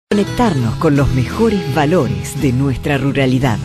Conectarnos con los mejores valores de nuestra ruralidad.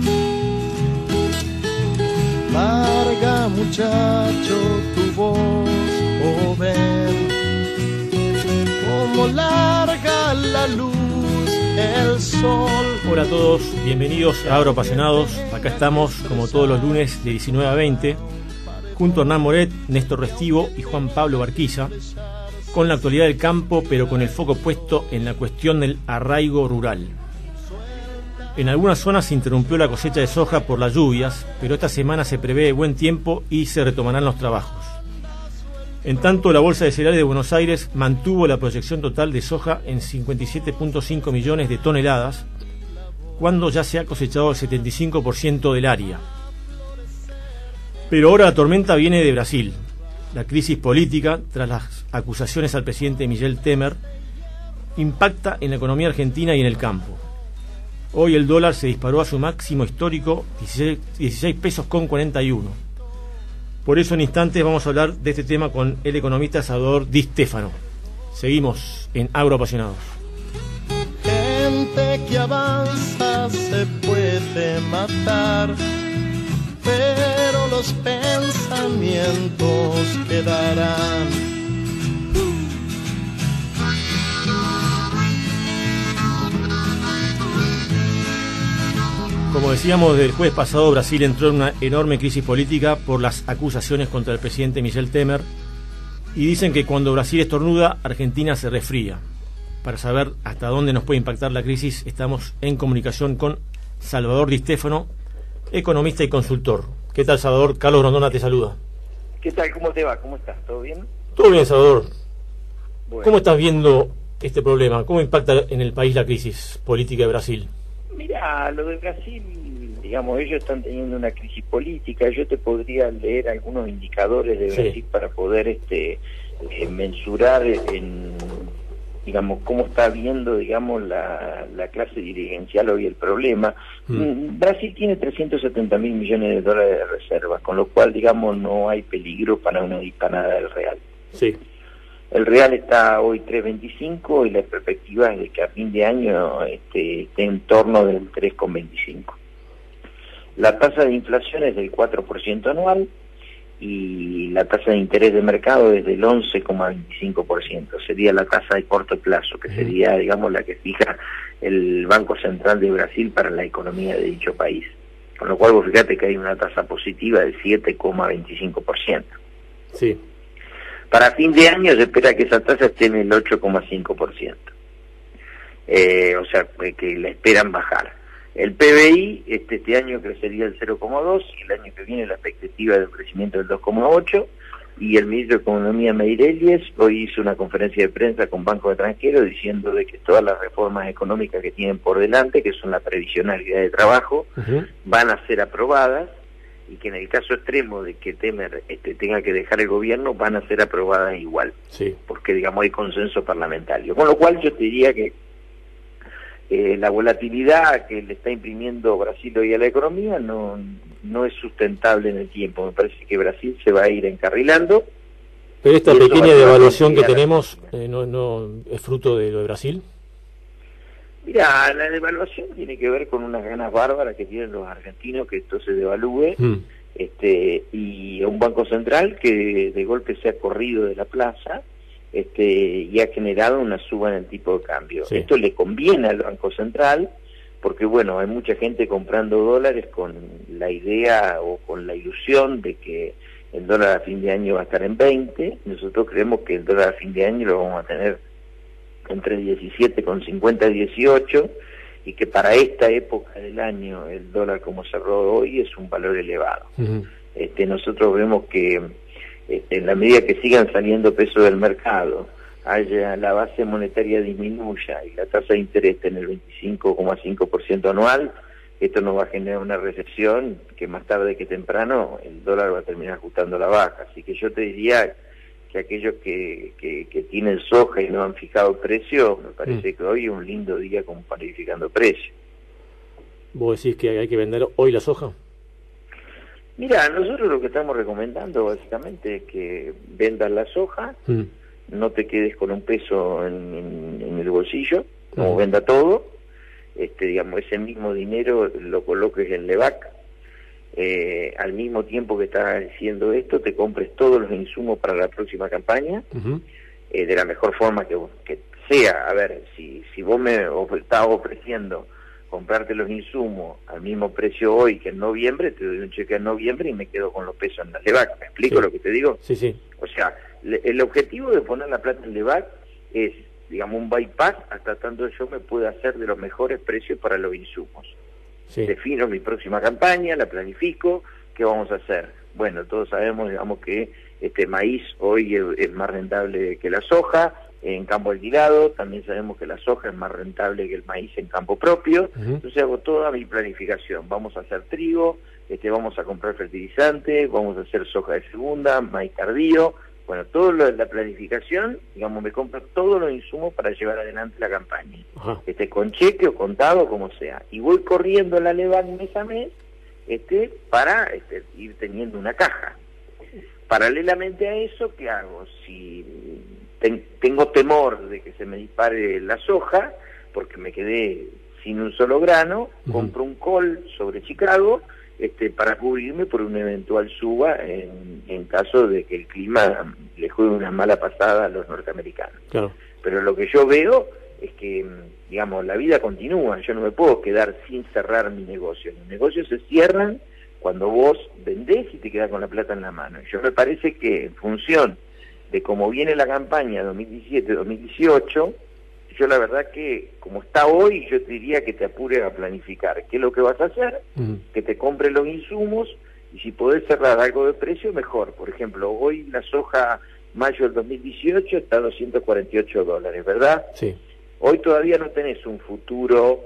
Larga, muchacho, tu voz, joven, como larga la luz, el sol. Hola a todos, bienvenidos a Agroapasionados. Acá estamos, como todos los lunes, de 19 a 20, junto a Hernán Moret, Néstor Restivo y Juan Pablo Barquilla, con la actualidad del campo, pero con el foco puesto en la cuestión del arraigo rural. En algunas zonas se interrumpió la cosecha de soja por las lluvias, pero esta semana se prevé buen tiempo y se retomarán los trabajos. En tanto, la Bolsa de Cereales de Buenos Aires mantuvo la proyección total de soja en 57.5 millones de toneladas, cuando ya se ha cosechado el 75% del área. Pero ahora la tormenta viene de Brasil. La crisis política, tras las acusaciones al presidente Michel Temer, impacta en la economía argentina y en el campo. Hoy el dólar se disparó a su máximo histórico, 16 pesos con 41. Por eso en instantes vamos a hablar de este tema con el economista Salvador Di Stefano. Seguimos en Agroapasionados. Gente que avanza se puede matar, pero los pensamientos quedarán. Como decíamos, desde el jueves pasado Brasil entró en una enorme crisis política por las acusaciones contra el presidente Michel Temer, y dicen que cuando Brasil estornuda, Argentina se resfría. Para saber hasta dónde nos puede impactar la crisis, estamos en comunicación con Salvador Di Stefano, economista y consultor. ¿Qué tal, Salvador? Carlos Grondona te saluda. ¿Qué tal? ¿Cómo te va? ¿Cómo estás? ¿Todo bien? Todo bien, Salvador. Bueno. ¿Cómo estás viendo este problema? ¿Cómo impacta en el país la crisis política de Brasil? Mira, lo de Brasil, digamos, ellos están teniendo una crisis política. Yo te podría leer algunos indicadores de Brasil para poder mensurar digamos, cómo está viendo, digamos, la clase dirigencial hoy el problema. Brasil tiene 370.000 millones de dólares de reservas, con lo cual, digamos, no hay peligro para una disparada del real. Sí. El real está hoy 3.25 y la perspectiva es de que a fin de año esté en torno del 3,25. La tasa de inflación es del 4% anual, y la tasa de interés de mercado es del 11,25%. Sería la tasa de corto plazo, que sería, digamos, la que fija el Banco Central de Brasil para la economía de dicho país. Con lo cual, vos fíjate que hay una tasa positiva del 7,25%. Sí. Para fin de año se espera que esa tasa esté en el 8,5%. O sea, que la esperan bajar. El PBI este año crecería el 0,2, y el año que viene la expectativa de un crecimiento del 2,8, y el ministro de Economía Meirelles hoy hizo una conferencia de prensa con bancos extranjeros diciendo de que todas las reformas económicas que tienen por delante, que son la previsionalidad de trabajo, van a ser aprobadas, y que en el caso extremo de que Temer tenga que dejar el gobierno, van a ser aprobadas igual, porque, digamos, hay consenso parlamentario. Con lo cual yo te diría que la volatilidad que le está imprimiendo Brasil hoy a la economía no es sustentable en el tiempo. Me parece que Brasil se va a ir encarrilando. Pero esta pequeña devaluación que tenemos no es fruto de lo de Brasil. Mira, la devaluación tiene que ver con unas ganas bárbaras que tienen los argentinos que esto se devalúe, y a un banco central que de golpe se ha corrido de la plaza, y ha generado una suba en el tipo de cambio. Esto le conviene al Banco Central porque, bueno, hay mucha gente comprando dólares con la idea o con la ilusión de que el dólar a fin de año va a estar en 20. Nosotros creemos que el dólar a fin de año lo vamos a tener entre 17,50 y 18, y que para esta época del año el dólar como cerró hoy es un valor elevado. Nosotros vemos que en la medida que sigan saliendo pesos del mercado, la base monetaria disminuya y la tasa de interés en el 25,5% anual, esto nos va a generar una recesión que más tarde que temprano el dólar va a terminar ajustando la baja. Así que yo te diría que aquellos que tienen soja y no han fijado precio, me parece que hoy es un lindo día como para ir fijando precio. ¿Vos decís que hay que vender hoy la soja? Mira, nosotros lo que estamos recomendando básicamente es que vendas la soja, no te quedes con un peso en el bolsillo, como venda todo, digamos, ese mismo dinero lo coloques en Levac, al mismo tiempo que estás haciendo esto, te compres todos los insumos para la próxima campaña, de la mejor forma que sea. A ver, si vos me estás ofreciendo comprarte los insumos al mismo precio hoy que en noviembre, te doy un cheque en noviembre y me quedo con los pesos en la Levac. ¿Me explico lo que te digo? Sí. O sea, el objetivo de poner la plata en Levac es, digamos, un bypass hasta tanto yo me pueda hacer de los mejores precios para los insumos. Defino mi próxima campaña, la planifico, ¿qué vamos a hacer? Bueno, todos sabemos, digamos, que maíz hoy es más rentable que la soja en campo alquilado, también sabemos que la soja es más rentable que el maíz en campo propio, entonces hago toda mi planificación, vamos a hacer trigo, vamos a comprar fertilizante, vamos a hacer soja de segunda, maíz tardío, bueno, todo lo de la planificación, digamos, me compro todos los insumos para llevar adelante la campaña, con cheque o contado, como sea, y voy corriendo a la Levac mes a mes, para ir teniendo una caja. Paralelamente a eso, ¿qué hago? Si tengo temor de que se me dispare la soja, porque me quedé sin un solo grano, compro un call sobre Chicago, para cubrirme por una eventual suba en caso de que el clima le juegue una mala pasada a los norteamericanos. Claro. Pero lo que yo veo es que, digamos, la vida continúa, yo no me puedo quedar sin cerrar mi negocio. Los negocios se cierran cuando vos vendés y te quedás con la plata en la mano. Yo me parece que en función de cómo viene la campaña 2017-2018, yo la verdad que como está hoy, yo te diría que te apures a planificar qué es lo que vas a hacer, que te compres los insumos, y si podés cerrar algo de precio, mejor. Por ejemplo, hoy la soja mayo del 2018 está a $248, ¿verdad? Sí. Hoy todavía no tenés un futuro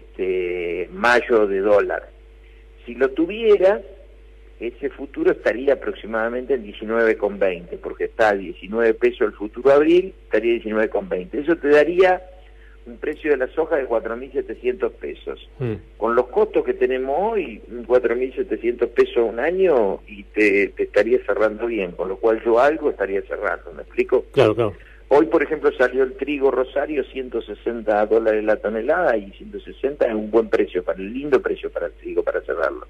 mayo de dólar. Si lo tuvieras, ese futuro estaría aproximadamente en 19,20, porque está a 19 pesos el futuro abril, estaría 19,20. Eso te daría un precio de la soja de 4.700 pesos. Con los costos que tenemos hoy, 4.700 pesos un año, y te estaría cerrando bien, con lo cual yo algo estaría cerrando, ¿me explico? Claro. Hoy, por ejemplo, salió el trigo Rosario, $160 la tonelada, y 160 es un buen precio, un lindo precio para el trigo, para cerrarlo.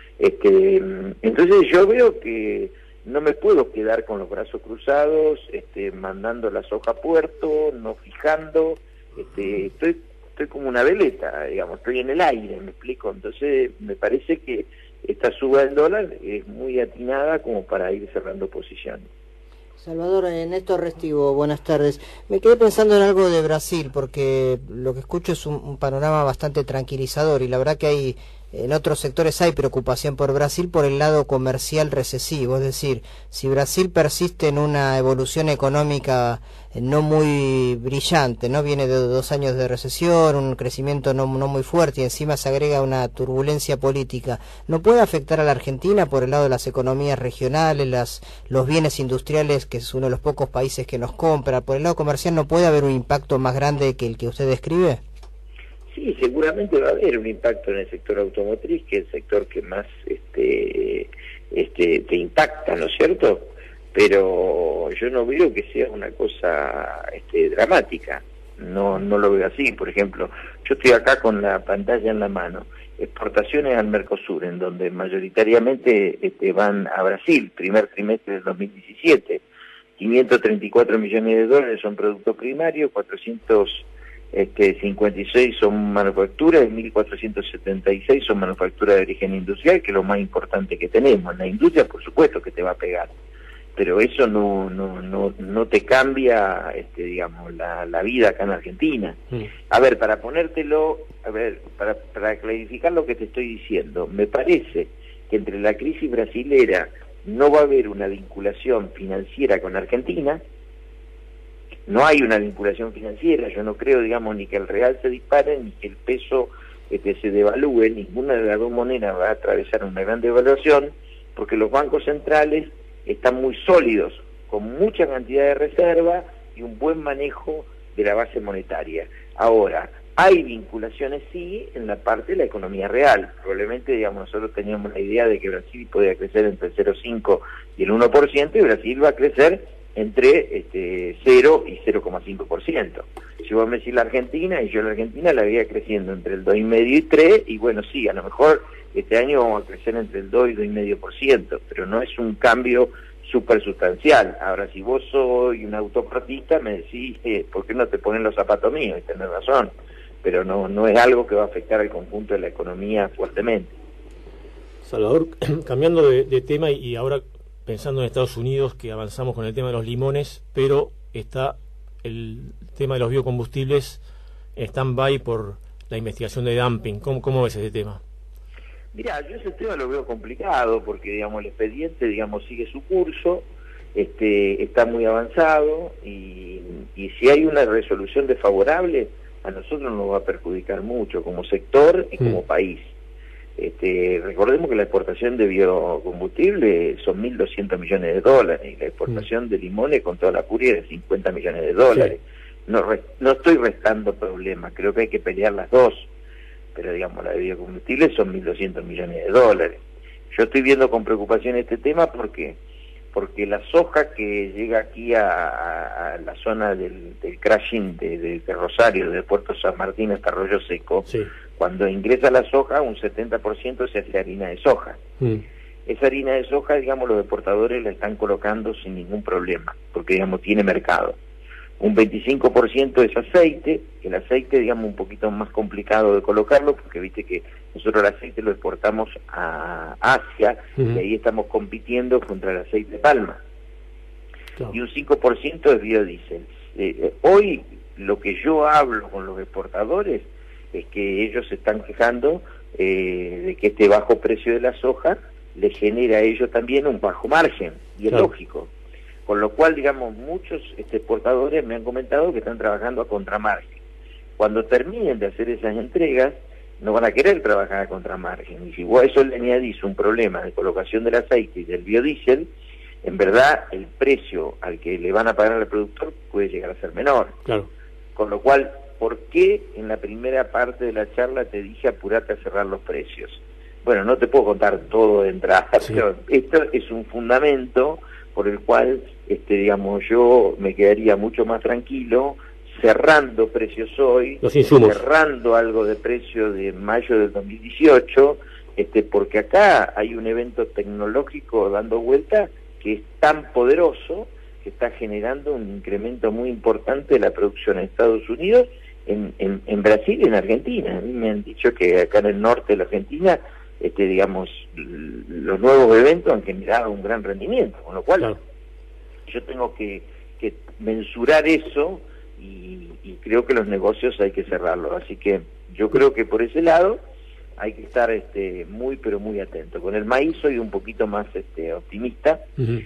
Entonces yo veo que no me puedo quedar con los brazos cruzados, mandando la soja a puerto, no fijando, estoy como una veleta, digamos, estoy en el aire, ¿me explico? Entonces me parece que esta suba del dólar es muy atinada como para ir cerrando posiciones. Salvador, Néstor Restivo, buenas tardes. Me quedé pensando en algo de Brasil, porque lo que escucho es un panorama bastante tranquilizador, y la verdad que en otros sectores hay preocupación por Brasil por el lado comercial recesivo, es decir, si Brasil persiste en una evolución económica no muy brillante, no viene de 2 años de recesión, un crecimiento no muy fuerte, y encima se agrega una turbulencia política, ¿no puede afectar a la Argentina por el lado de las economías regionales, los bienes industriales, que es uno de los pocos países que nos compra? ¿Por el lado comercial no puede haber un impacto más grande que el que usted describe? Sí, seguramente va a haber un impacto en el sector automotriz, que es el sector que más te impacta, ¿no es cierto? Pero yo no veo que sea una cosa dramática, no lo veo así. Por ejemplo, yo estoy acá con la pantalla en la mano, exportaciones al Mercosur, en donde mayoritariamente van a Brasil, primer trimestre del 2017, $534 millones son productos primarios, 456 son manufacturas, 1.476 son manufacturas de origen industrial, que es lo más importante que tenemos. La industria, por supuesto, que te va a pegar, pero eso no te cambia, digamos, la vida acá en Argentina. A ver, para clarificar lo que te estoy diciendo, me parece que entre la crisis brasilera no va a haber una vinculación financiera con Argentina. No hay una vinculación financiera, yo no creo, digamos, ni que el real se dispare, ni que el peso se devalúe, ninguna de las dos monedas va a atravesar una gran devaluación, porque los bancos centrales están muy sólidos, con mucha cantidad de reserva y un buen manejo de la base monetaria. Ahora, hay vinculaciones sí en la parte de la economía real. Probablemente, digamos, nosotros teníamos la idea de que Brasil podía crecer entre el 0,5 y el 1%, y Brasil va a crecer entre 0 y 0,5%. Si vos me decís la Argentina, y yo la Argentina la veía creciendo entre el 2,5 y 3, y bueno, sí, a lo mejor este año vamos a crecer entre el 2 y 2,5%, pero no es un cambio súper sustancial. Ahora, si vos soy un autopratista, me decís, ¿por qué no te ponen los zapatos míos? Y tenés razón, pero no es algo que va a afectar al conjunto de la economía fuertemente. Salvador, cambiando de tema y ahora pensando en Estados Unidos, que avanzamos con el tema de los limones, pero está el tema de los biocombustibles en stand-by por la investigación de dumping. ¿Cómo ves ese tema? Mirá, yo ese tema lo veo complicado porque, digamos, el expediente, digamos, sigue su curso, está muy avanzado y si hay una resolución desfavorable, a nosotros nos va a perjudicar mucho como sector y como país. Recordemos que la exportación de biocombustible son 1.200 millones de dólares y la exportación de limones con toda la furia de 50 millones de dólares. Sí. No estoy restando problemas, creo que hay que pelear las dos, pero digamos, la de biocombustible son 1.200 millones de dólares. Yo estoy viendo con preocupación este tema porque la soja que llega aquí a la zona del crashing de Rosario, de Puerto San Martín hasta Arroyo Seco, sí. Cuando ingresa la soja, un 70% se hace harina de soja. Esa harina de soja, digamos, los exportadores la están colocando sin ningún problema, porque, digamos, tiene mercado. Un 25% es aceite, el aceite, digamos, un poquito más complicado de colocarlo, porque viste que nosotros el aceite lo exportamos a Asia, y ahí estamos compitiendo contra el aceite de palma. Claro. Y un 5% es biodiesel. Hoy, lo que yo hablo con los exportadores es que ellos se están quejando de que este bajo precio de la soja les genera a ellos también un bajo margen, y es lógico. Con lo cual, digamos, muchos exportadores me han comentado que están trabajando a contramargen. Cuando terminen de hacer esas entregas, no van a querer trabajar a contramargen. Y si vos a eso le añadís un problema de colocación del aceite y del biodiesel, en verdad el precio al que le van a pagar al productor puede llegar a ser menor. Claro. Con lo cual, ¿por qué en la primera parte de la charla te dije apurate a cerrar los precios? Bueno, no te puedo contar todo de entrada, pero esto es un fundamento por el cual, digamos, yo me quedaría mucho más tranquilo cerrando precios hoy, cerrando algo de precio de mayo del 2018, porque acá hay un evento tecnológico dando vuelta que es tan poderoso que está generando un incremento muy importante de la producción en Estados Unidos, en Brasil y en Argentina. A mí me han dicho que acá en el norte de la Argentina, digamos, los nuevos eventos han generado un gran rendimiento, con lo cual yo tengo que mensurar eso y creo que los negocios hay que cerrarlos. Así que yo creo que por ese lado hay que estar muy pero muy atento. Con el maíz soy un poquito más optimista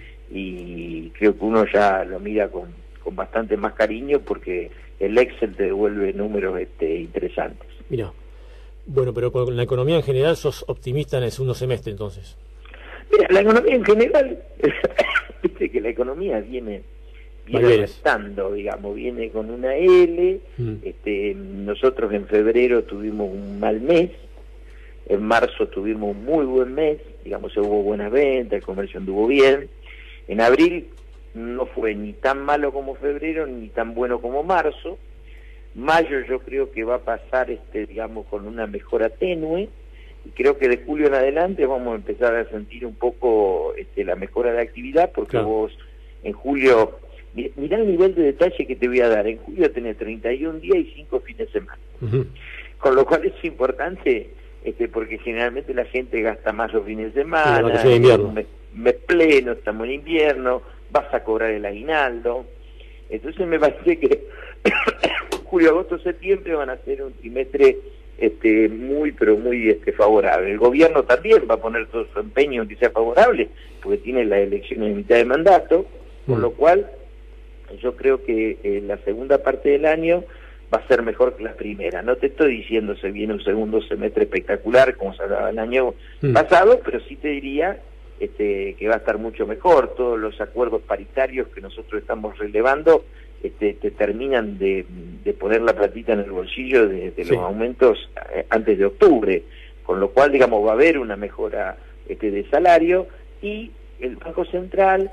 y creo que uno ya lo mira con bastante más cariño porque el Excel te devuelve números interesantes. Mira, bueno, pero con la economía en general sos optimista en el segundo semestre entonces. Mira, la economía en general, viste que la economía viene restando, digamos, viene con una L, nosotros en febrero tuvimos un mal mes, en marzo tuvimos un muy buen mes, digamos, hubo buenas ventas, el comercio anduvo bien, en abril no fue ni tan malo como febrero, ni tan bueno como marzo. Mayo yo creo que va a pasar, digamos, con una mejora tenue, y creo que de julio en adelante vamos a empezar a sentir un poco la mejora de actividad, porque vos en julio, mirá el nivel de detalle que te voy a dar, en julio tenés 31 días y 5 fines de semana, con lo cual es importante, porque generalmente la gente gasta más los fines de semana, mes pleno, estamos en invierno, vas a cobrar el aguinaldo, entonces me parece que julio, agosto, septiembre van a ser un trimestre muy pero muy favorable. El gobierno también va a poner todo su empeño en que sea favorable, porque tiene las elecciones en mitad de mandato, con lo cual yo creo que la segunda parte del año va a ser mejor que la primera. No te estoy diciendo se viene un segundo semestre espectacular como se hablaba el año pasado, pero sí te diría que va a estar mucho mejor. Todos los acuerdos paritarios que nosotros estamos relevando te terminan de poner la platita en el bolsillo de los aumentos antes de octubre, con lo cual, digamos, va a haber una mejora de salario, y el Banco Central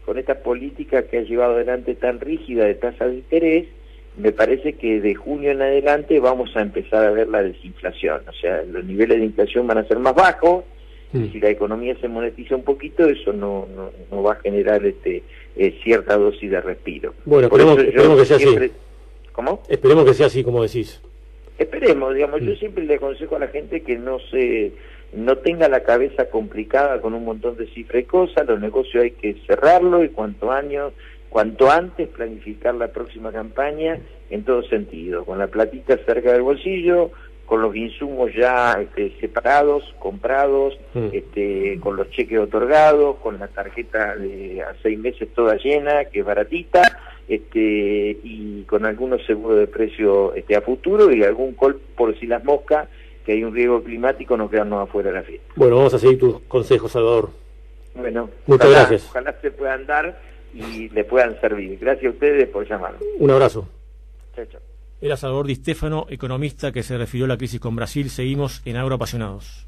con esta política que ha llevado adelante tan rígida de tasa de interés, me parece que de junio en adelante vamos a empezar a ver la desinflación, o sea, los niveles de inflación van a ser más bajos, y si la economía se monetiza un poquito, eso no va a generar cierta dosis de respiro. Bueno, esperemos que sea así. ¿Cómo? Esperemos que sea así, como decís. Esperemos, digamos, yo siempre le aconsejo a la gente que no tenga la cabeza complicada con un montón de cifras y cosas, los negocios hay que cerrarlos y cuanto antes planificar la próxima campaña en todo sentido, con la platita cerca del bolsillo, con los insumos ya separados, comprados, con los cheques otorgados, con la tarjeta a 6 meses toda llena, que es baratita, y con algunos seguros de precio a futuro y algún call por si las moscas, que hay un riesgo climático, no quedarnos afuera de la fiesta. Bueno, vamos a seguir tus consejos, Salvador. Bueno, muchas gracias. Ojalá se puedan dar y le puedan servir. Gracias a ustedes por llamarme. Un abrazo. Chao, chao. Era Salvador Di Stefano, economista, que se refirió a la crisis con Brasil. Seguimos en Agroapasionados.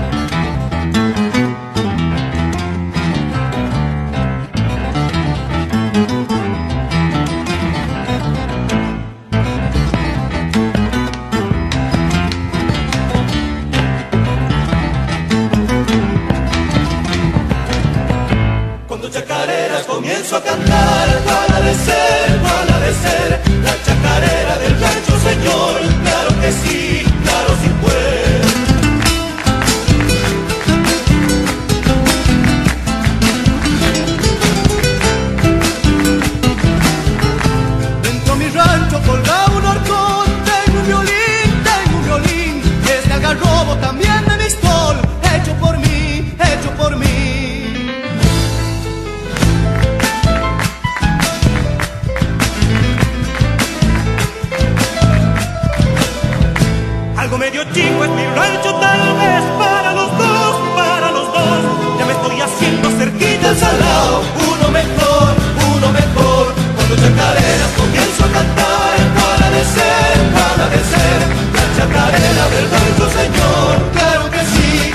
Cuando chacareras comienzo a cantar, ¿cuál ha de ser, cuál ha de ser? La chacarera del rancho, señor, claro que sí, claro sí fue. Dentro de mi rancho colgaba un horcón, tengo un violín, es de algarrobo también de mistol, hecho por mí, hecho por mí. Algo medio chico es mi rancho, tal vez para los dos, ya me estoy haciendo cerquita al salado, uno mejor, cuando chacareras comienzo a cantar, ¿cuál ha de ser, la chacarera del rancho, señor, claro que sí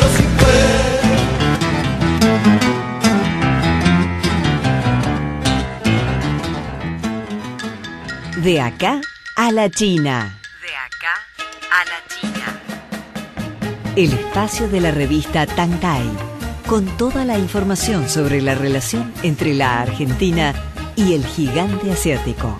fue. De acá a la China. A la China. El espacio de la revista Tancay, con toda la información sobre la relación entre la Argentina y el gigante asiático.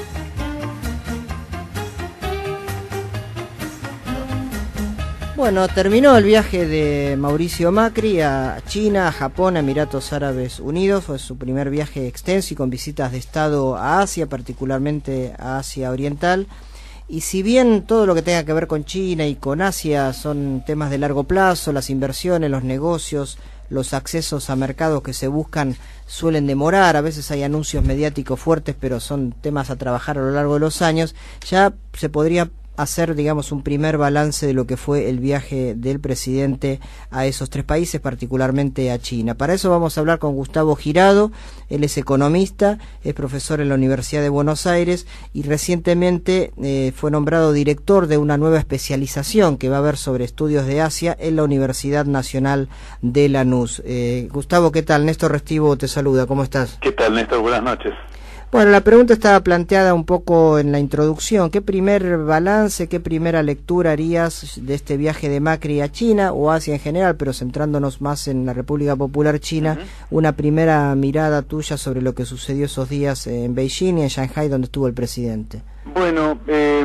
Bueno, terminó el viaje de Mauricio Macri a China, a Japón, a Emiratos Árabes Unidos. Fue su primer viaje extenso y con visitas de Estado a Asia, particularmente a Asia Oriental. Y si bien todo lo que tenga que ver con China y con Asia son temas de largo plazo, las inversiones, los negocios, los accesos a mercados que se buscan suelen demorar, a veces hay anuncios mediáticos fuertes, pero son temas a trabajar a lo largo de los años, ya se podría hacer, digamos, un primer balance de lo que fue el viaje del presidente a esos 3 países, particularmente a China. Para eso vamos a hablar con Gustavo Girado. Él es economista, es profesor en la Universidad de Buenos Aires y recientemente fue nombrado director de una nueva especialización que va a haber sobre estudios de Asia en la Universidad Nacional de Lanús. Gustavo, ¿qué tal? Néstor Restivo te saluda, ¿cómo estás? ¿Qué tal, Néstor? Buenas noches. Bueno, la pregunta estaba planteada un poco en la introducción. ¿Qué primer balance, qué primera lectura harías de este viaje de Macri a China o Asia en general, pero centrándonos más en la República Popular China, una primera mirada tuya sobre lo que sucedió esos días en Beijing y en Shanghái donde estuvo el presidente? Bueno,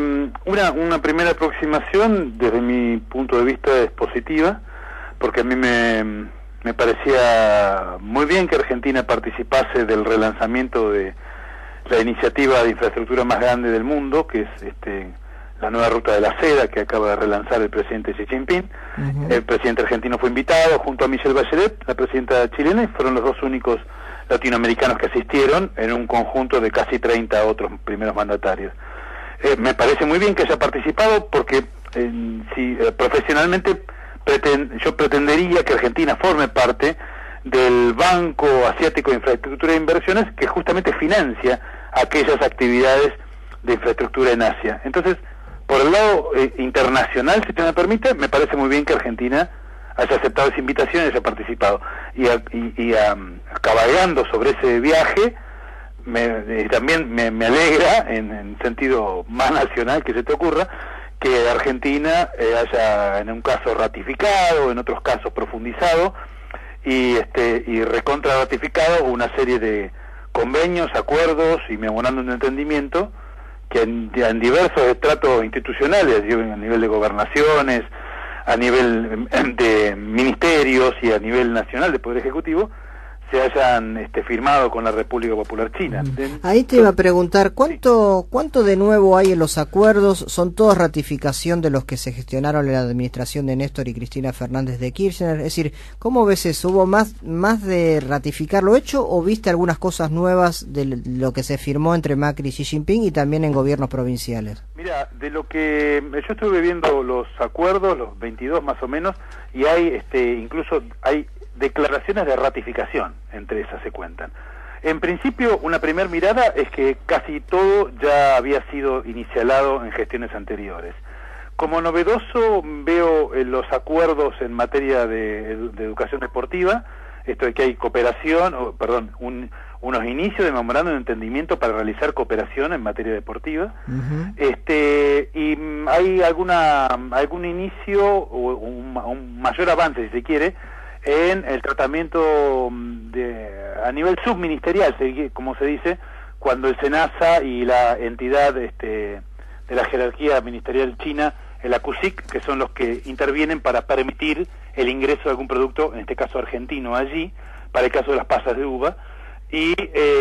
una primera aproximación desde mi punto de vista es positiva, porque a mí me parecía muy bien que Argentina participase del relanzamiento de la iniciativa de infraestructura más grande del mundo, que es la nueva ruta de la seda que acaba de relanzar el presidente Xi Jinping. El presidente argentino fue invitado junto a Michelle Bachelet, la presidenta chilena, y fueron los 2 únicos latinoamericanos que asistieron en un conjunto de casi 30 otros primeros mandatarios. Me parece muy bien que haya participado porque profesionalmente yo pretendería que Argentina forme parte del Banco Asiático de Infraestructura e Inversiones, que justamente financia aquellas actividades de infraestructura en Asia. Entonces, por el lado internacional, si te me permite, me parece muy bien que Argentina haya aceptado esa invitación y haya participado. Cabalgando sobre ese viaje, también me alegra, en sentido más nacional que se te ocurra, que Argentina haya en un caso ratificado, en otros casos profundizado y recontra ratificado una serie de convenios, acuerdos y memorándum de entendimiento que en diversos estratos institucionales, a nivel de gobernaciones, a nivel de ministerios y a nivel nacional de Poder Ejecutivo, se hayan firmado con la República Popular China. Ahí te iba a preguntar, ¿cuánto de nuevo hay en los acuerdos? ¿Son todos ratificación de los que se gestionaron en la administración de Néstor y Cristina Fernández de Kirchner? Es decir, ¿cómo ves eso? ¿Hubo más de ratificar lo hecho o viste algunas cosas nuevas de lo que se firmó entre Macri y Xi Jinping y también en gobiernos provinciales? Mira, de lo que yo estuve viendo los acuerdos, los 22 más o menos, y hay incluso hay declaraciones de ratificación, entre esas se cuentan. En principio, una primera mirada es que casi todo ya había sido inicialado en gestiones anteriores. Como novedoso veo los acuerdos en materia de educación deportiva, esto de que hay cooperación, unos inicios de memorándum de entendimiento para realizar cooperación en materia deportiva, y hay algún inicio o un mayor avance, si se quiere, en el tratamiento a nivel subministerial, como se dice, cuando el SENASA y la entidad de la jerarquía ministerial china, el ACUSIC, que son los que intervienen para permitir el ingreso de algún producto, en este caso argentino, allí, para el caso de las pasas de uva, y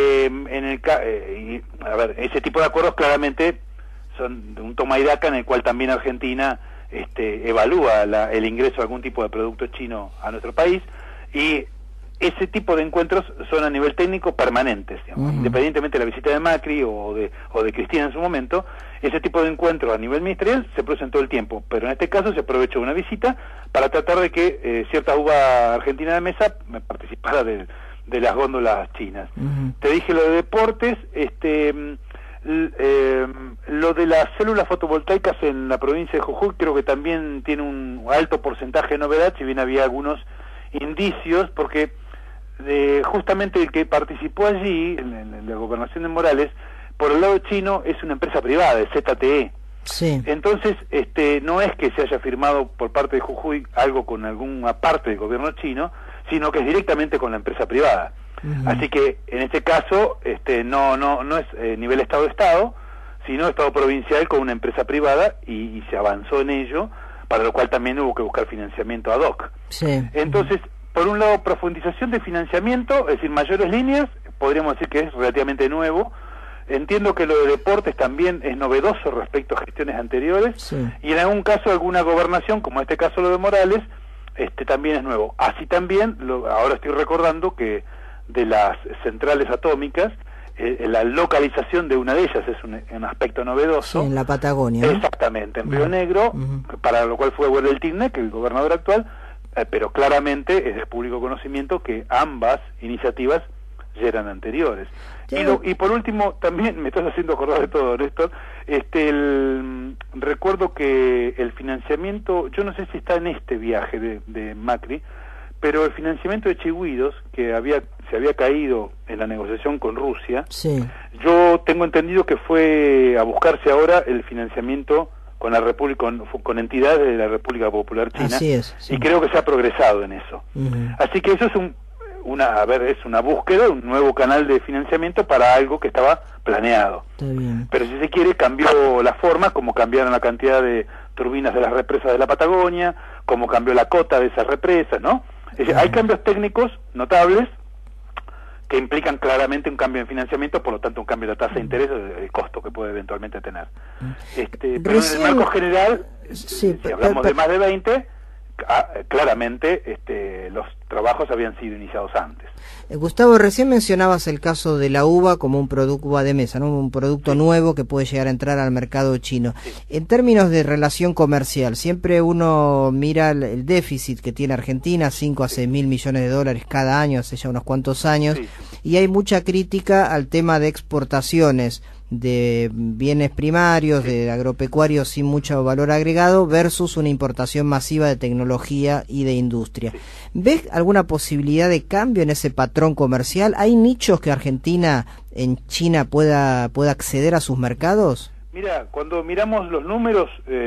ese tipo de acuerdos claramente son de un toma y daca en el cual también Argentina evalúa el ingreso de algún tipo de producto chino a nuestro país, y ese tipo de encuentros son a nivel técnico permanentes, digamos, independientemente de la visita de Macri o de Cristina en su momento. Ese tipo de encuentros a nivel ministerial se producen todo el tiempo, pero en este caso se aprovechó una visita para tratar de que cierta uva argentina de mesa participara de las góndolas chinas. Te dije lo de deportes, lo de las células fotovoltaicas en la provincia de Jujuy creo que también tiene un alto porcentaje de novedad, si bien había algunos indicios, porque justamente el que participó allí en la gobernación de Morales, por el lado chino, es una empresa privada, el ZTE. Sí. Entonces, no es que se haya firmado por parte de Jujuy algo con alguna parte del gobierno chino, sino que es directamente con la empresa privada. Así que en este caso no es nivel Estado-Estado, sino Estado provincial con una empresa privada, y se avanzó en ello, para lo cual también hubo que buscar financiamiento ad hoc. Sí. Entonces, por un lado, profundización de financiamiento, es decir, mayores líneas, podríamos decir que es relativamente nuevo. Entiendo que lo de deportes también es novedoso respecto a gestiones anteriores, y en algún caso alguna gobernación, como en este caso lo de Morales, también es nuevo. Así también, ahora estoy recordando que de las centrales atómicas, la localización de una de ellas es un aspecto novedoso. Sí, en la Patagonia, ¿no? Exactamente, en Río Negro, para lo cual fue Guerrero Tilne, que es el gobernador actual, pero claramente es de público conocimiento que ambas iniciativas ya eran anteriores. Y por último, también me estás haciendo acordar de todo, Néstor, recuerdo que el financiamiento, yo no sé si está en este viaje de Macri, pero el financiamiento de Chigüidos, que se había caído en la negociación con Rusia, yo tengo entendido que fue a buscarse ahora el financiamiento con la con entidades de la República Popular China. Así es, sí. Y creo que se ha progresado en eso. Así que eso es es una búsqueda, un nuevo canal de financiamiento para algo que estaba planeado. Está bien. Pero si se quiere, cambió la forma, como cambiaron la cantidad de turbinas de las represas de la Patagonia, como cambió la cota de esas represas, ¿no? Es decir, hay cambios técnicos notables que implican claramente un cambio en financiamiento, por lo tanto un cambio de la tasa de interés, el costo que puede eventualmente tener. Pero en el marco general, si hablamos de más de 20, claramente los trabajos habían sido iniciados antes. Gustavo, recién mencionabas el caso de la uva como un producto, uva de mesa, ¿no? Un producto nuevo que puede llegar a entrar al mercado chino. En términos de relación comercial, siempre uno mira el déficit que tiene Argentina, 5 a 6 mil millones de dólares cada año, hace ya unos cuantos años, y hay mucha crítica al tema de exportaciones de bienes primarios, de agropecuarios sin mucho valor agregado, versus una importación masiva de tecnología y de industria. ¿Ves alguna posibilidad de cambio en ese patrón comercial? ¿Hay nichos que Argentina en China pueda acceder a sus mercados? Mira, cuando miramos los números,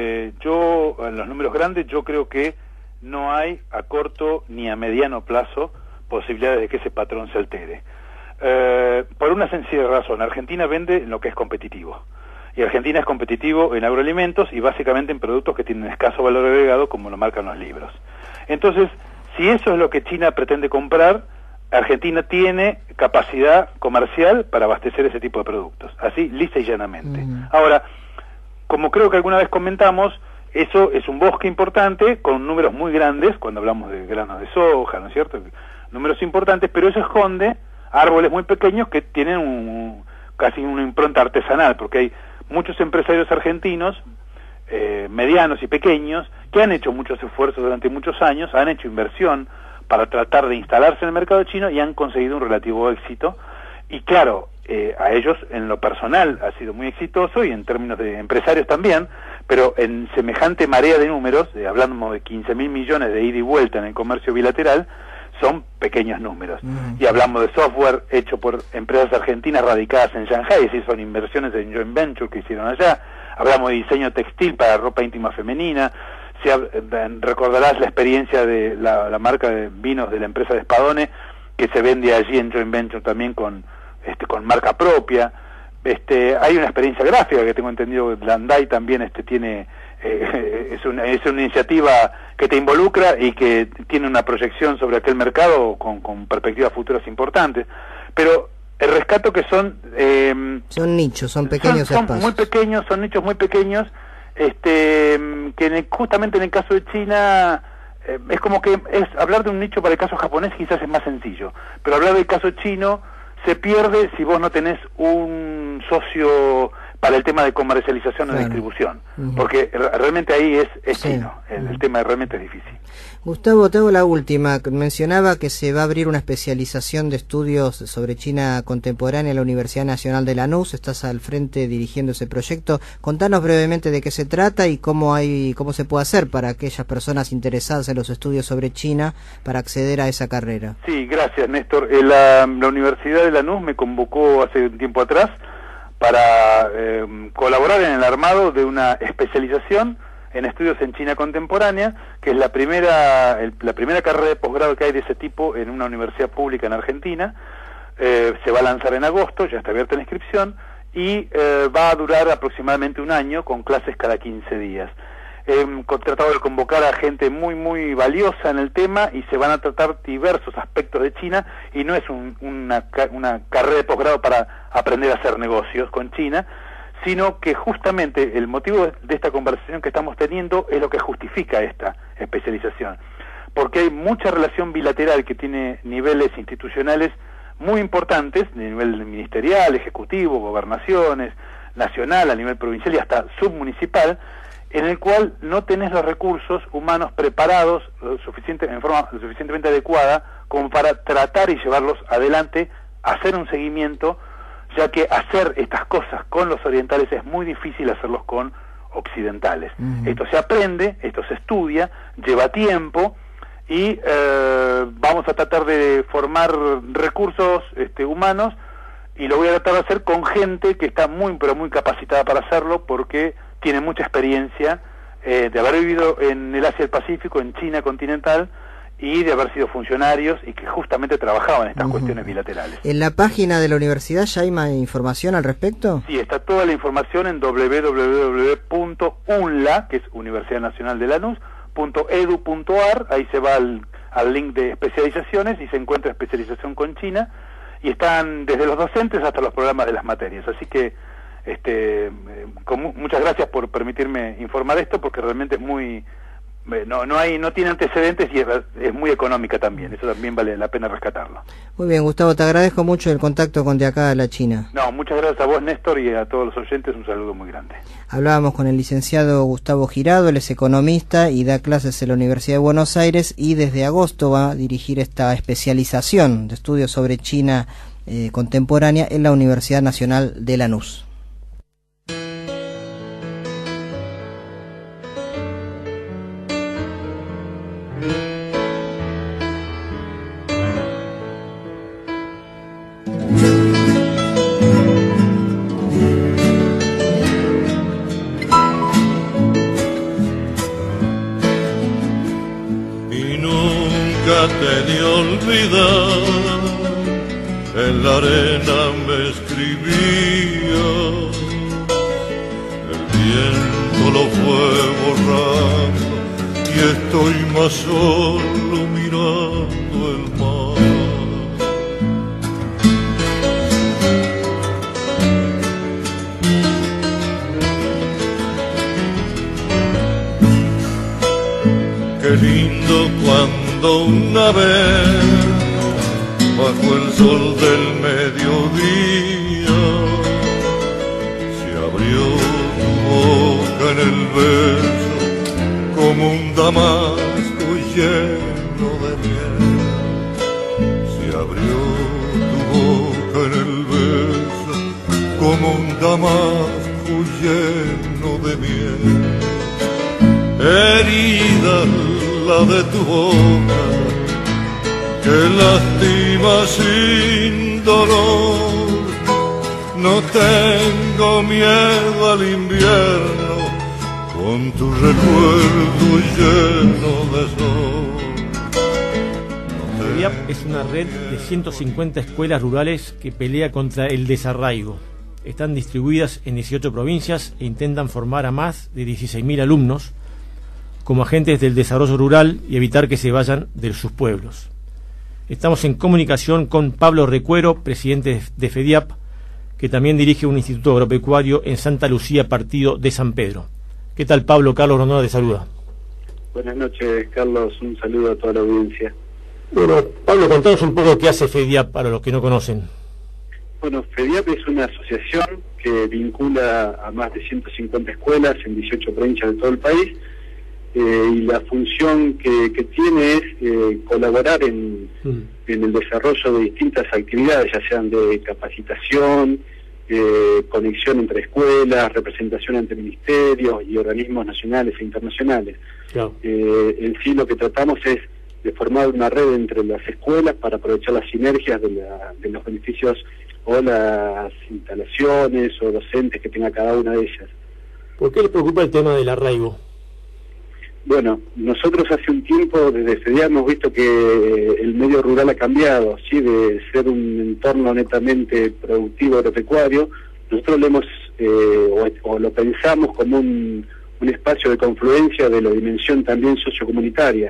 los números grandes, yo creo que no hay a corto ni a mediano plazo posibilidades de que ese patrón se altere. Por una sencilla razón, Argentina vende en lo que es competitivo. Y Argentina es competitivo en agroalimentos y básicamente en productos que tienen escaso valor agregado, como lo marcan los libros. Entonces, si eso es lo que China pretende comprar, Argentina tiene capacidad comercial para abastecer ese tipo de productos, así lisa y llanamente. Ahora, como creo que alguna vez comentamos, eso es un bosque importante con números muy grandes, cuando hablamos de granos de soja, ¿no es cierto? Números importantes, pero eso esconde árboles muy pequeños que tienen casi una impronta artesanal, porque hay muchos empresarios argentinos, medianos y pequeños, que han hecho muchos esfuerzos durante muchos años, han hecho inversión para tratar de instalarse en el mercado chino y han conseguido un relativo éxito. Y claro, a ellos en lo personal ha sido muy exitoso y en términos de empresarios también, pero en semejante marea de números, hablando de 15.000 millones de ida y vuelta en el comercio bilateral, son pequeños números. Y hablamos de software hecho por empresas argentinas radicadas en Shanghai, es decir, son inversiones en joint venture que hicieron allá. Hablamos de diseño textil para ropa íntima femenina. Recordarás la experiencia de la marca de vinos de la empresa de Spadone, que se vende allí en joint venture también con marca propia. Hay una experiencia gráfica que tengo entendido que Landai también tiene, es una iniciativa que te involucra y que tiene una proyección sobre aquel mercado con perspectivas futuras importantes. Pero el rescato que son nichos, son pequeños espacios. Son muy pequeños, son nichos muy pequeños, que justamente en el caso de China es como que hablar de un nicho para el caso japonés quizás es más sencillo, pero hablar del caso chino se pierde si vos no tenés un socio para el tema de comercialización o distribución, porque realmente ahí es chino, el tema realmente es difícil. Gustavo, te hago la última. Mencionaba que se va a abrir una especialización de estudios sobre China contemporánea en la Universidad Nacional de Lanús. Estás al frente dirigiendo ese proyecto. Contanos brevemente de qué se trata y cómo se puede hacer para aquellas personas interesadas en los estudios sobre China para acceder a esa carrera. Sí, gracias, Néstor. La Universidad de Lanús me convocó hace un tiempo atrás para colaborar en el armado de una especialización en estudios en China contemporánea, que es la primera carrera de posgrado que hay de ese tipo en una universidad pública en Argentina. Se va a lanzar en agosto, ya está abierta la inscripción, y va a durar aproximadamente un año con clases cada 15 días. He tratado de convocar a gente muy muy valiosa en el tema y se van a tratar diversos aspectos de China, y no es una carrera de posgrado para aprender a hacer negocios con China, sino que justamente el motivo de esta conversación que estamos teniendo es lo que justifica esta especialización, porque hay mucha relación bilateral que tiene niveles institucionales muy importantes, de nivel ministerial, ejecutivo, gobernaciones, nacional, a nivel provincial y hasta submunicipal, en el cual no tenés los recursos humanos preparados en forma lo suficientemente adecuada como para tratar y llevarlos adelante, hacer un seguimiento, ya que hacer estas cosas con los orientales es muy difícil hacerlos con occidentales. Esto se aprende, esto se estudia, lleva tiempo, y vamos a tratar de formar recursos humanos, y lo voy a tratar de hacer con gente que está muy pero muy capacitada para hacerlo, porque tiene mucha experiencia de haber vivido en el Asia del Pacífico, en China continental, y de haber sido funcionarios y que justamente trabajaban en estas cuestiones bilaterales. ¿En la página de la universidad ya hay más información al respecto? Sí, está toda la información en www.unla, que es Universidad Nacional de Lanús, .edu.ar, ahí se va al link de especializaciones y se encuentra especialización con China, y están desde los docentes hasta los programas de las materias, así que muchas gracias por permitirme informar esto, porque realmente es muy no tiene antecedentes y es muy económica también, eso también vale la pena rescatarlo. Muy bien, Gustavo, te agradezco mucho el contacto con De Acá a la China. No, muchas gracias a vos, Néstor, y a todos los oyentes un saludo muy grande. Hablábamos con el licenciado Gustavo Girado, él es economista y da clases en la Universidad de Buenos Aires, y desde agosto va a dirigir esta especialización de estudios sobre China contemporánea en la Universidad Nacional de Lanús. trate de olvidar, en la arena me escribía, el viento lo fue borrando y estoy más solo mirando el mar. Qué lindo cuando una vez, bajo el sol del mediodía, se abrió tu boca en el beso como un damasco lleno de miel. Se abrió tu boca en el beso como un damasco lleno de miel. Herida la de tu boca, que lastima sin dolor. No tengo miedo al invierno, con tu recuerdo lleno de sol. FEDIAP es una red de 150 escuelas rurales que pelea contra el desarraigo. Están distribuidas en 18 provincias e intentan formar a más de 16.000 alumnos como agentes del desarrollo rural y evitar que se vayan de sus pueblos. Estamos en comunicación con Pablo Recuero, presidente de FEDIAP, que también dirige un instituto agropecuario en Santa Lucía, partido de San Pedro. ¿Qué tal, Pablo? Carlos Rondona te saluda. Buenas noches, Carlos. Un saludo a toda la audiencia. Bueno, Pablo, contanos un poco qué hace FEDIAP para los que no conocen. Bueno, FEDIAP es una asociación que vincula a más de 150 escuelas en 18 provincias de todo el país. Y la función que tiene es colaborar en el desarrollo de distintas actividades, ya sean de capacitación, conexión entre escuelas, representación ante ministerios y organismos nacionales e internacionales. Claro. En sí lo que tratamos es de formar una red entre las escuelas para aprovechar las sinergias de los beneficios o las instalaciones o docentes que tenga cada una de ellas. ¿Por qué les preocupa el tema del arraigo? Bueno, nosotros hace un tiempo desde FEDIAP hemos visto que el medio rural ha cambiado, ¿sí? De ser un entorno netamente productivo agropecuario, nosotros lo hemos o lo pensamos como un espacio de confluencia de la dimensión también sociocomunitaria.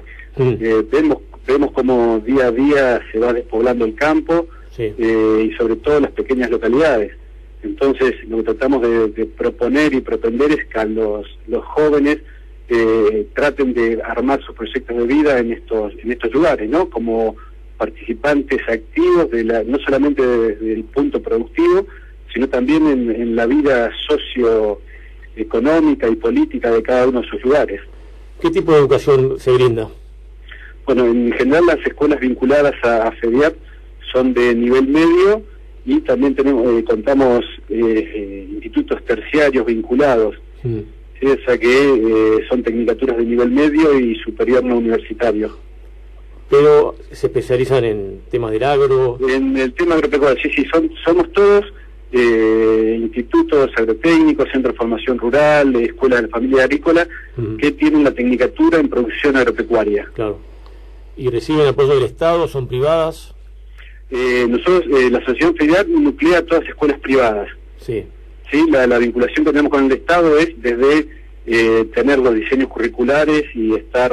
Vemos como día a día se va despoblando el campo, sí, y sobre todo las pequeñas localidades. Entonces lo que tratamos de proponer y propender es que los jóvenes traten de armar sus proyectos de vida en estos lugares, ¿no? Como participantes activos no solamente desde el punto productivo, sino también en la vida socioeconómica y política de cada uno de sus lugares. ¿Qué tipo de educación se brinda? Bueno, en general las escuelas vinculadas a FEDIAP son de nivel medio y también contamos institutos terciarios vinculados. O sea que son tecnicaturas de nivel medio y superior no universitario. Pero se especializan en temas del agro. En el tema agropecuario, sí, somos todos institutos agrotécnicos, centros de formación rural, escuelas de familia agrícola, que tienen la tecnicatura en producción agropecuaria. Claro. ¿Y reciben apoyo del Estado? ¿Son privadas? Nosotros, la asociación FEDIAP nuclea a todas las escuelas privadas. Sí. Sí, la vinculación que tenemos con el Estado es desde tener los diseños curriculares y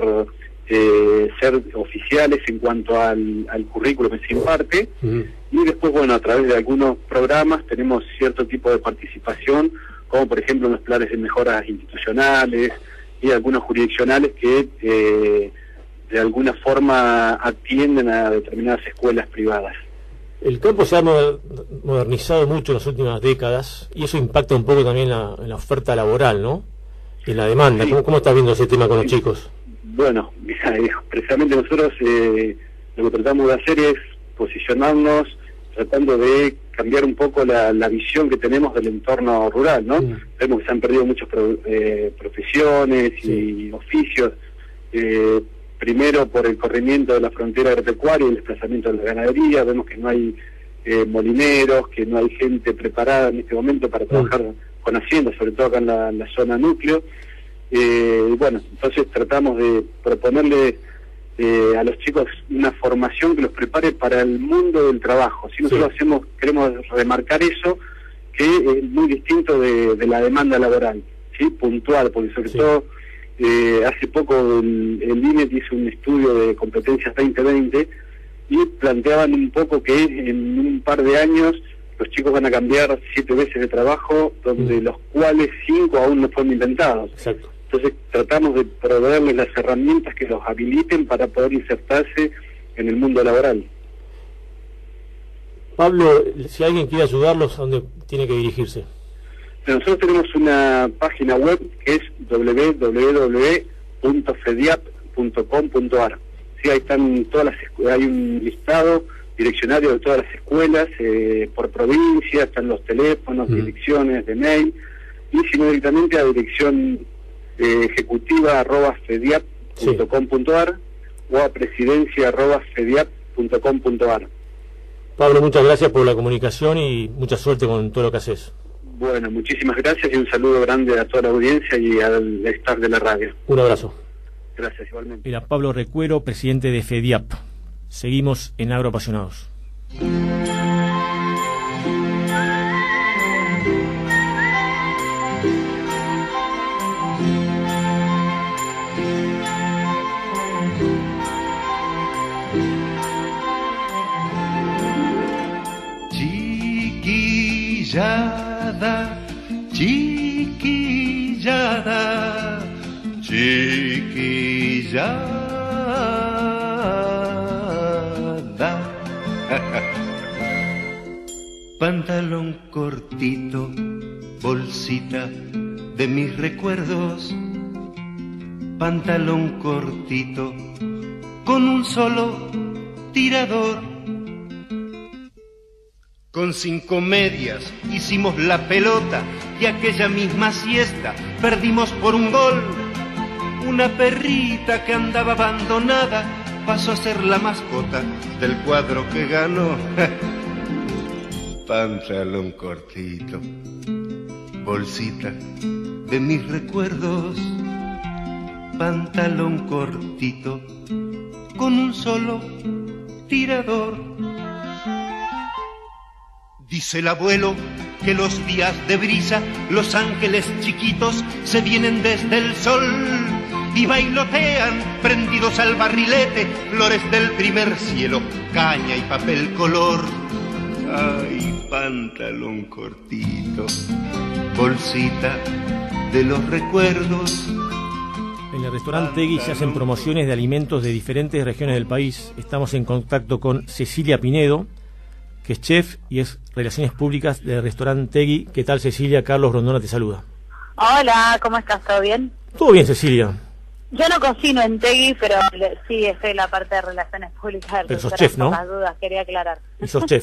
ser oficiales en cuanto al currículo que se imparte, y después, bueno, a través de algunos programas tenemos cierto tipo de participación, como por ejemplo en los planes de mejoras institucionales y algunos jurisdiccionales que de alguna forma atienden a determinadas escuelas privadas. El campo se ha modernizado mucho en las últimas décadas y eso impacta un poco también en la oferta laboral, ¿no? En la demanda. Sí. ¿Cómo estás viendo ese tema con los chicos? Bueno, precisamente nosotros lo que tratamos de hacer es posicionarnos tratando de cambiar un poco la visión que tenemos del entorno rural, ¿no? Vemos que se han perdido muchas profesiones y oficios, primero por el corrimiento de la frontera agropecuaria y el desplazamiento de la ganadería. Vemos que no hay molineros, que no hay gente preparada en este momento para trabajar con haciendas, sobre todo acá en la zona núcleo. Bueno, entonces tratamos de proponerle a los chicos una formación que los prepare para el mundo del trabajo. Si nosotros queremos remarcar eso, que es muy distinto de la demanda laboral, ¿sí? Puntual, porque sobre todo hace poco el INET hizo un estudio de competencias 2020 y planteaban un poco que en un par de años los chicos van a cambiar 7 veces de trabajo, donde los cuales 5 aún no fueron inventados. Exacto. Entonces tratamos de proveerles las herramientas que los habiliten para poder insertarse en el mundo laboral. Pablo, si alguien quiere ayudarlos, ¿a dónde tiene que dirigirse? Nosotros tenemos una página web que es www.fediap.com.ar. Sí, ahí están todas hay un listado direccionario de todas las escuelas por provincia, están los teléfonos, direcciones de mail, y si no directamente a dirección ejecutiva@fediap.com.ar o a presidencia@fediap.com.ar. Pablo, muchas gracias por la comunicación y mucha suerte con todo lo que haces. Bueno, muchísimas gracias y un saludo grande a toda la audiencia y al staff de la radio. Un abrazo. Gracias, igualmente. Era Pablo Recuero, presidente de FEDIAP. Seguimos en Agroapasionados. Chiquillada, chiquillada. Pantalón cortito, bolsita de mis recuerdos. Pantalón cortito, con un solo tirador. Con 5 medias hicimos la pelota y aquella misma siesta perdimos por un gol. Una perrita que andaba abandonada pasó a ser la mascota del cuadro que ganó. Pantalón cortito, bolsita de mis recuerdos. Pantalón cortito, con un solo tirador. Dice el abuelo que los días de brisa, los ángeles chiquitos se vienen desde el sol y bailotean prendidos al barrilete, flores del primer cielo, caña y papel color. Ay, pantalón cortito, bolsita de los recuerdos. En el restaurante Tegui se hacen promociones de alimentos de diferentes regiones del país. Estamos en contacto con Cecilia Pinedo, que es chef y es Relaciones Públicas del restaurante Tegui. ¿Qué tal, Cecilia? Carlos Rondona te saluda. Hola, ¿cómo estás? ¿Todo bien? Todo bien, Cecilia. Yo no cocino en Tegui, pero sí estoy en la parte de Relaciones Públicas del pero sos restaurante. chef, ¿no? Por las dudas, quería aclarar. ¿Y sos chef?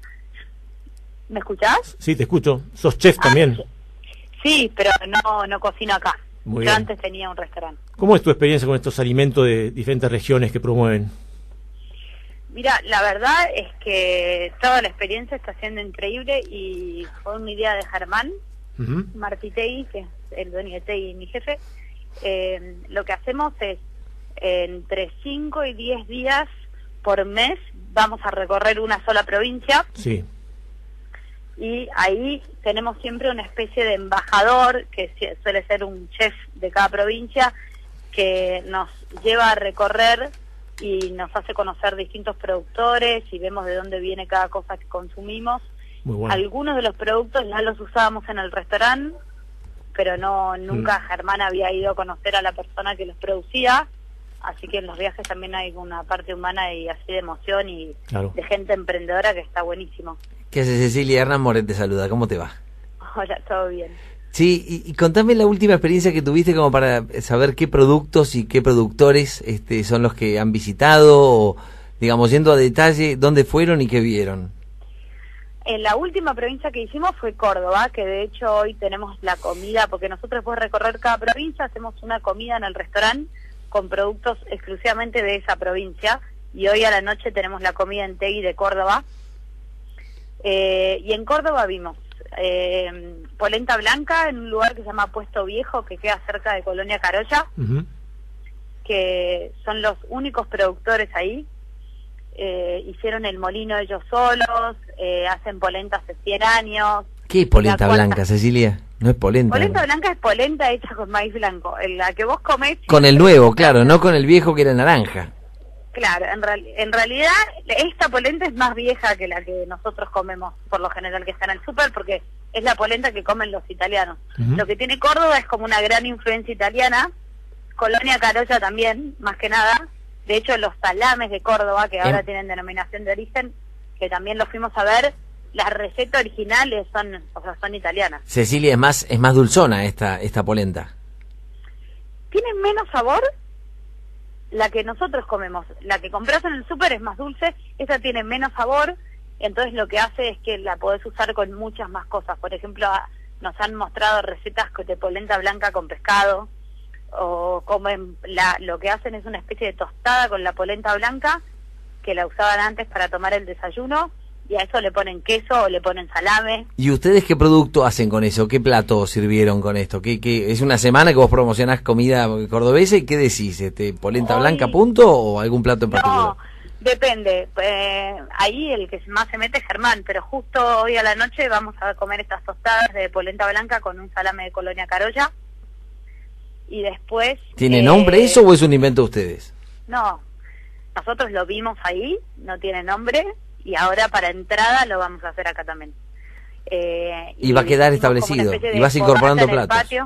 ¿Me escuchás? Sí, te escucho. ¿Sos chef también? Sí, pero no cocino acá. Muy Yo bien. antes tenía un restaurante. ¿Cómo es tu experiencia con estos alimentos de diferentes regiones que promueven? Mira, la verdad es que toda la experiencia está siendo increíble y fue una idea de Germán Martí Tegui, que es el dueño de Tegui y mi jefe. Lo que hacemos es entre 5 y 10 días por mes vamos a recorrer una sola provincia. Sí. Y ahí tenemos siempre una especie de embajador, que suele ser un chef de cada provincia, que nos lleva a recorrer y nos hace conocer distintos productores y vemos de dónde viene cada cosa que consumimos. Muy bueno. Algunos de los productos ya los usábamos en el restaurante, pero nunca Germán había ido a conocer a la persona que los producía, así que en los viajes también hay una parte humana y así de emoción y claro, de gente emprendedora que está buenísimo. ¿Qué haces, Cecilia? Hernán Moret te saluda, ¿cómo te va? Hola, todo bien. Sí, y contame la última experiencia que tuviste como para saber qué productos y qué productores son los que han visitado, o digamos, yendo a detalle, dónde fueron y qué vieron. En la última provincia que hicimos fue Córdoba, que de hecho hoy tenemos la comida, porque nosotros después de recorrer cada provincia hacemos una comida en el restaurante con productos exclusivamente de esa provincia, y hoy a la noche tenemos la comida en Tegui de Córdoba. Y en Córdoba vimos polenta blanca en un lugar que se llama Puesto Viejo, que queda cerca de Colonia Carolla, que son los únicos productores ahí. Hicieron el molino ellos solos, hacen polenta hace 100 años. ¿Qué es polenta blanca, Cecilia? No es polenta. Polenta blanca es polenta hecha con maíz blanco. La que vos comés... Con el nuevo, claro, no con el viejo que era naranja. Claro, en realidad esta polenta es más vieja que la que nosotros comemos por lo general que está en el súper, porque es la polenta que comen los italianos. Lo que tiene Córdoba es como una gran influencia italiana, Colonia Carolla también, más que nada. De hecho, los salames de Córdoba, que ahora tienen denominación de origen, que también los fuimos a ver, las recetas originales son italianas. Cecilia, es más dulzona esta polenta. Tiene menos sabor la que nosotros comemos. La que compras en el súper es más dulce, esa tiene menos sabor, entonces lo que hace es que la podés usar con muchas más cosas. Por ejemplo, nos han mostrado recetas de polenta blanca con pescado, o comen lo que hacen es una especie de tostada con la polenta blanca, que la usaban antes para tomar el desayuno, y a eso le ponen queso o le ponen salame. ¿Y ustedes qué producto hacen con eso? ¿Qué plato sirvieron con esto? ¿Qué es una semana que vos promocionás comida cordobesa y qué decís? ¿Polenta blanca punto o algún plato en particular? No, depende. Ahí el que más se mete es Germán, pero justo hoy a la noche vamos a comer estas tostadas de polenta blanca con un salame de Colonia Carolla. Y después... ¿Tiene nombre eso o es un invento de ustedes? No, nosotros lo vimos ahí, no tiene nombre, y ahora para entrada lo vamos a hacer acá también. Y va a quedar establecido, y vas incorporando platos. Patio,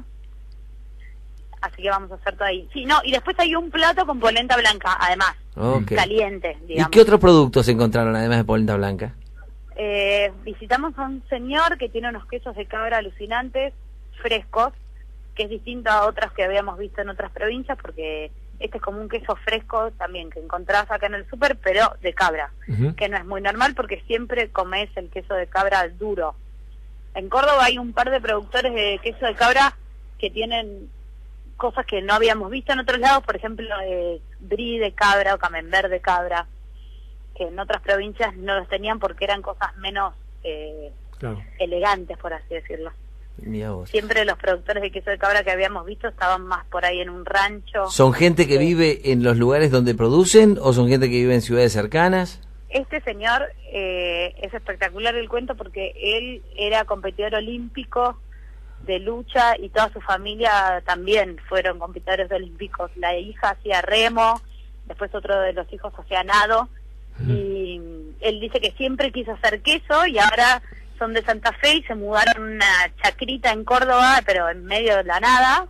así que vamos a hacer todo ahí. Sí, no, y después hay un plato con polenta blanca, además, caliente, digamos. ¿Y qué otros productos encontraron además de polenta blanca? Visitamos a un señor que tiene unos quesos de cabra alucinantes, frescos, que es distinto a otros que habíamos visto en otras provincias, porque este es como un queso fresco también que encontrás acá en el súper, pero de cabra, que no es muy normal porque siempre comés el queso de cabra duro. En Córdoba hay un par de productores de queso de cabra que tienen cosas que no habíamos visto en otros lados, por ejemplo, brie de cabra o camembert de cabra, que en otras provincias no los tenían porque eran cosas menos elegantes, por así decirlo. Siempre los productores de queso de cabra que habíamos visto estaban más por ahí en un rancho. ¿Son gente que vive en los lugares donde producen o son gente que vive en ciudades cercanas? Este señor es espectacular el cuento porque él era competidor olímpico de lucha y toda su familia también fueron competidores olímpicos. La hija hacía remo, después otro de los hijos hacía nado, y él dice que siempre quiso hacer queso y ahora son de Santa Fe y se mudaron a una chacrita en Córdoba, pero en medio de la nada,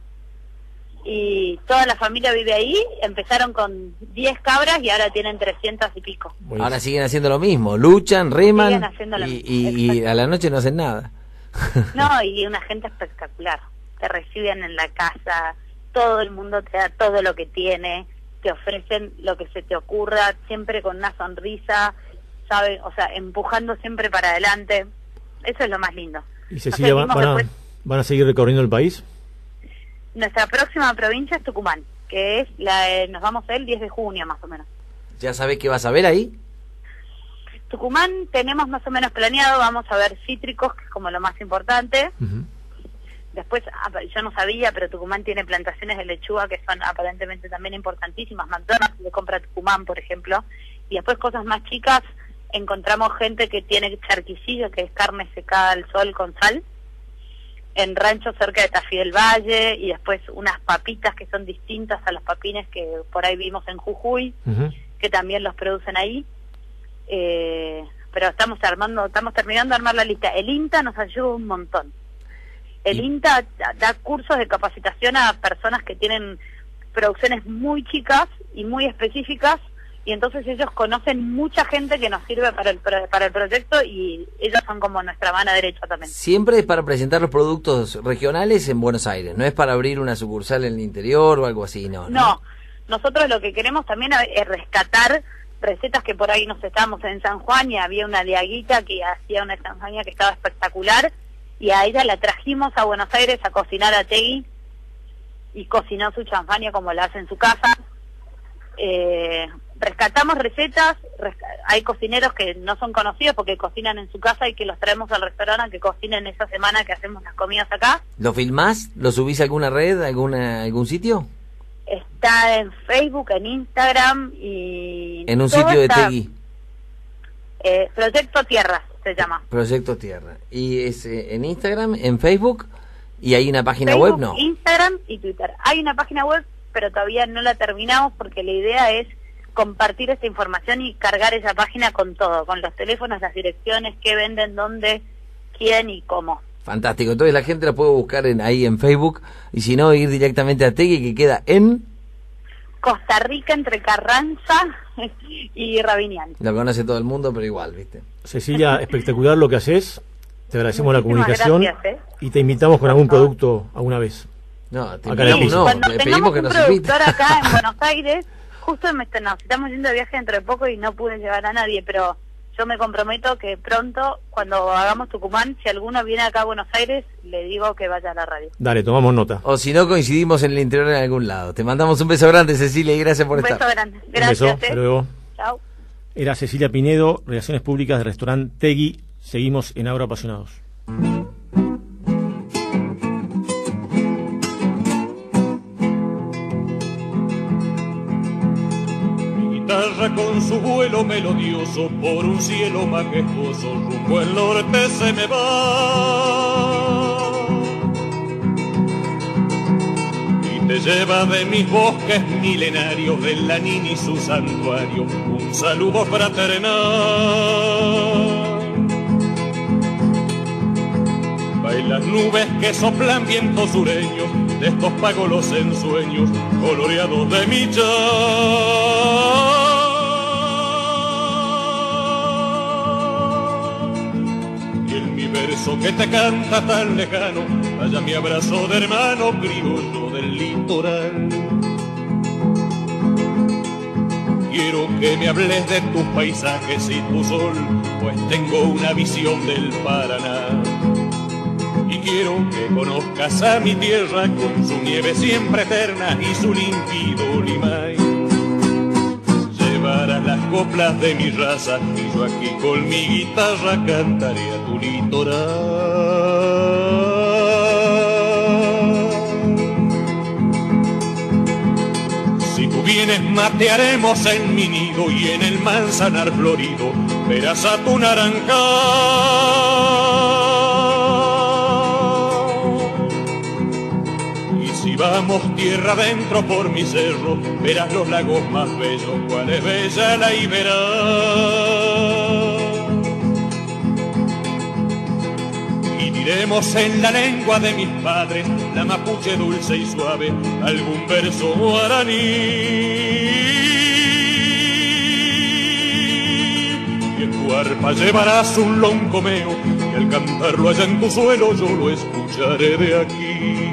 y toda la familia vive ahí. Empezaron con 10 cabras y ahora tienen 300 y pico. Ahora siguen haciendo lo mismo, luchan, reman y a la noche no hacen nada. No, y una gente espectacular, te reciben en la casa, todo el mundo te da todo lo que tiene, te ofrecen lo que se te ocurra, siempre con una sonrisa, ¿sabe? O sea, empujando siempre para adelante. Eso es lo más lindo. ¿Y Cecilia, van a seguir recorriendo el país? Nuestra próxima provincia es Tucumán, que es nos vamos el 10 de junio más o menos. ¿Ya sabés qué vas a ver ahí? Tucumán tenemos más o menos planeado, vamos a ver cítricos, que es como lo más importante. Después, yo no sabía, pero Tucumán tiene plantaciones de lechuga que son aparentemente también importantísimas. McDonald's le compra a Tucumán, por ejemplo. Y después cosas más chicas, encontramos gente que tiene charquicillo, que es carne secada al sol con sal, en ranchos cerca de Tafí del Valle, y después unas papitas que son distintas a los papines que por ahí vimos en Jujuy, que también los producen ahí. Pero estamos terminando de armar la lista. El INTA nos ayuda un montón. El INTA da cursos de capacitación a personas que tienen producciones muy chicas y muy específicas, y entonces ellos conocen mucha gente que nos sirve para el proyecto, y ellos son como nuestra mano derecha también. Siempre es para presentar los productos regionales en Buenos Aires, no es para abrir una sucursal en el interior o algo así, ¿no? No, nosotros lo que queremos también es rescatar recetas que por ahí nos estábamos en San Juan, y había una diaguita que hacía una chanfaña que estaba espectacular, y a ella la trajimos a Buenos Aires a cocinar a Tegui, y cocinó su chanfaña como la hace en su casa. Rescatamos recetas, hay cocineros que no son conocidos porque cocinan en su casa y que los traemos al restaurante a que cocinen esa semana que hacemos las comidas acá. ¿Lo filmás? ¿Lo subís a alguna red, algún sitio? Está en Facebook, en Instagram y... En un sitio de Tegui. Proyecto Tierra se llama. Proyecto Tierra. Y es en Instagram, en Facebook, y hay una página Facebook, web, ¿no? Instagram y Twitter. Hay una página web, pero todavía no la terminamos porque la idea es compartir esta información y cargar esa página con todo, con los teléfonos, las direcciones, qué venden, dónde, quién y cómo. Fantástico. Entonces la gente la puede buscar ahí en Facebook, y si no, ir directamente a Tegui, que queda en... Costa Rica, entre Carranza y Rabiniani. Lo conoce todo el mundo, pero igual, ¿viste? Cecilia, espectacular lo que haces. Te agradecemos la comunicación gracias, y te invitamos con algún producto alguna vez. No, te acá invitamos, no, cuando le tengamos pedimos que un nos productor invite. acá en Buenos Aires, justo nos estamos yendo de viaje dentro de poco y no pude llevar a nadie, pero yo me comprometo que pronto, cuando hagamos Tucumán, si alguno viene acá a Buenos Aires, le digo que vaya a la radio. Dale, tomamos nota. O si no, coincidimos en el interior en algún lado. Te mandamos un beso grande, Cecilia, y gracias por Un estar. beso grande. Un Gracias. beso, hasta luego. Chao. Era Cecilia Pinedo, Relaciones Públicas del restaurante Tegui. Seguimos en Ahora Apasionados. Guitarra con su vuelo melodioso por un cielo majestuoso rumbo al norte se me va y te lleva de mis bosques milenarios del Lanín y su santuario un saludo fraternal. Bailan nubes que soplan vientos sureños, de estos pago los ensueños coloreados de mi chal. Y en mi verso que te canta tan lejano, allá mi abrazo de hermano criollo del litoral. Quiero que me hables de tus paisajes y tu sol, pues tengo una visión del Paraná. Y quiero que conozcas a mi tierra con su nieve siempre eterna y su límpido limay. Llevarás las coplas de mi raza y yo aquí con mi guitarra cantaré a tu litoral. Si tú vienes matearemos en mi nido y en el manzanar florido verás a tu naranjal. Si vamos tierra adentro por mi cerro, verás los lagos más bellos, cuál es bella la Iberá. Y diremos en la lengua de mis padres, la mapuche dulce y suave, algún verso guaraní. Y en tu arpa llevarás un loncomeo, y al cantarlo allá en tu suelo yo lo escucharé de aquí.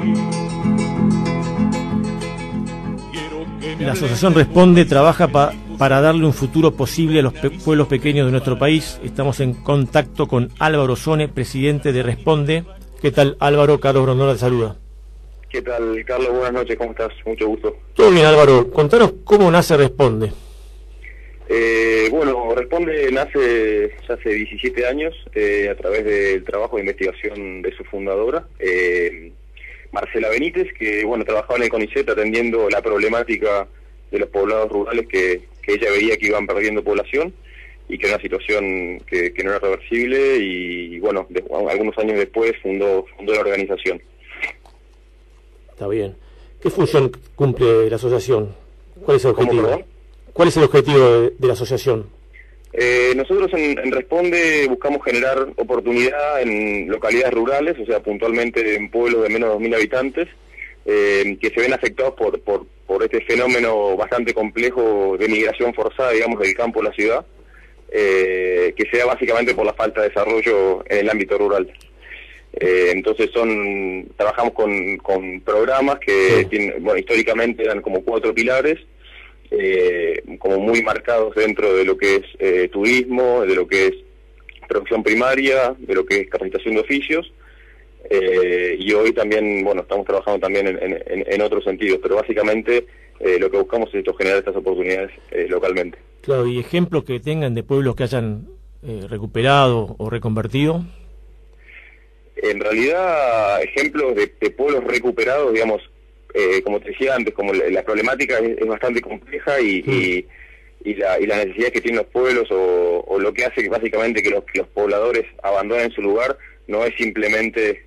La Asociación Responde trabaja para darle un futuro posible a los pueblos pequeños de nuestro país. Estamos en contacto con Álvaro Sone, presidente de Responde. ¿Qué tal, Álvaro? Carlos Grondona te saluda. ¿Qué tal, Carlos? Buenas noches, ¿cómo estás? Mucho gusto. Todo bien, Álvaro. Contanos cómo nace Responde. Bueno, Responde nace ya hace 17 años a través del trabajo de investigación de su fundadora, Marcela Benítez, que bueno, trabajaba en el CONICET atendiendo la problemática de los poblados rurales que ella veía que iban perdiendo población y que era una situación que no era reversible, y bueno, algunos años después fundó la organización. Está bien. ¿Qué función cumple la asociación? ¿Cuál es el objetivo? ¿Cómo, ¿Cuál es el objetivo de la asociación? Nosotros en Responde buscamos generar oportunidad en localidades rurales, o sea, puntualmente en pueblos de menos de 2.000 habitantes, que se ven afectados por este fenómeno bastante complejo de migración forzada, digamos, del campo a la ciudad, que se da básicamente por la falta de desarrollo en el ámbito rural. Entonces trabajamos con programas que tienen, bueno, históricamente eran como 4 pilares, como muy marcados dentro de lo que es turismo, de lo que es producción primaria, de lo que es capacitación de oficios, y hoy también, bueno, estamos trabajando también en otros sentidos, pero básicamente lo que buscamos es generar estas oportunidades localmente. Claro, y ejemplos que tengan de pueblos que hayan recuperado o reconvertido. En realidad, ejemplos de pueblos recuperados, digamos, como te decía antes, como la problemática es bastante compleja y la necesidad que tienen los pueblos o lo que hace básicamente que los pobladores abandonen su lugar no es simplemente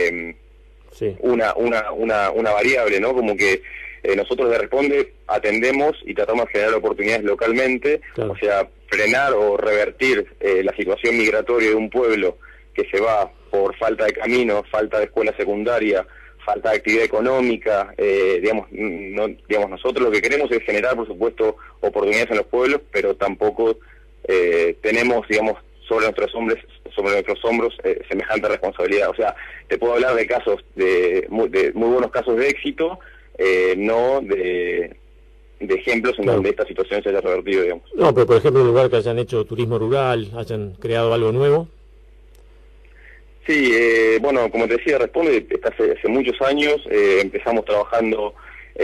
una variable, ¿no? Como que nosotros de Responde atendemos y tratamos de generar oportunidades localmente, o sea, frenar o revertir la situación migratoria de un pueblo que se va por falta de camino, falta de escuela secundaria, falta de actividad económica, digamos, nosotros lo que queremos es generar, por supuesto, oportunidades en los pueblos, pero tampoco tenemos, digamos, sobre nuestros hombros semejante responsabilidad. O sea, te puedo hablar de casos, de muy buenos casos de éxito, no de ejemplos en donde esta situación se haya revertido, digamos. No, pero por ejemplo, en un lugar que hayan hecho turismo rural, hayan creado algo nuevo. Sí, bueno, como te decía, Responde está hace muchos años, empezamos trabajando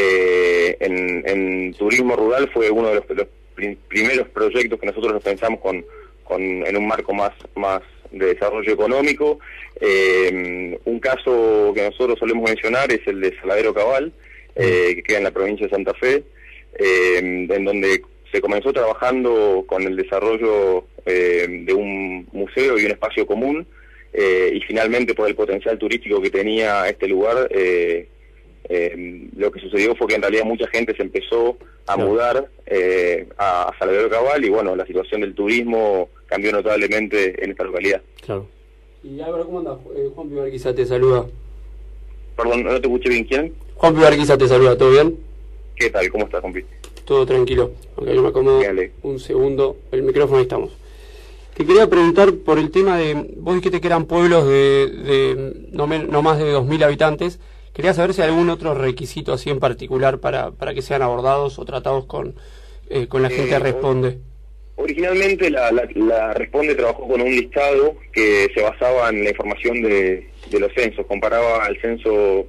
en turismo rural, fue uno de los primeros proyectos que nosotros pensamos en un marco más de desarrollo económico. Un caso que nosotros solemos mencionar es el de Saladero Cabal, que queda en la provincia de Santa Fe, en donde se comenzó trabajando con el desarrollo de un museo y un espacio común, y finalmente por el potencial turístico que tenía este lugar, lo que sucedió fue que en realidad mucha gente se empezó a mudar a Saladero Cabal y bueno, la situación del turismo cambió notablemente en esta localidad. Claro. Y Álvaro, ¿cómo andás? Juan Pibarquiza te saluda. Perdón, no te escuché bien, ¿quién? Juan Pibarquiza te saluda, ¿todo bien? ¿Qué tal? ¿Cómo estás, Juanpi? Todo tranquilo. Aunque yo me acomodo un segundo el micrófono, ahí estamos. Te quería preguntar por el tema de, vos dijiste que eran pueblos de no más de 2.000 habitantes, quería saber si hay algún otro requisito así en particular para que sean abordados o tratados con la gente de Responde. Originalmente la Responde trabajó con un listado que se basaba en la información de los censos, comparaba el censo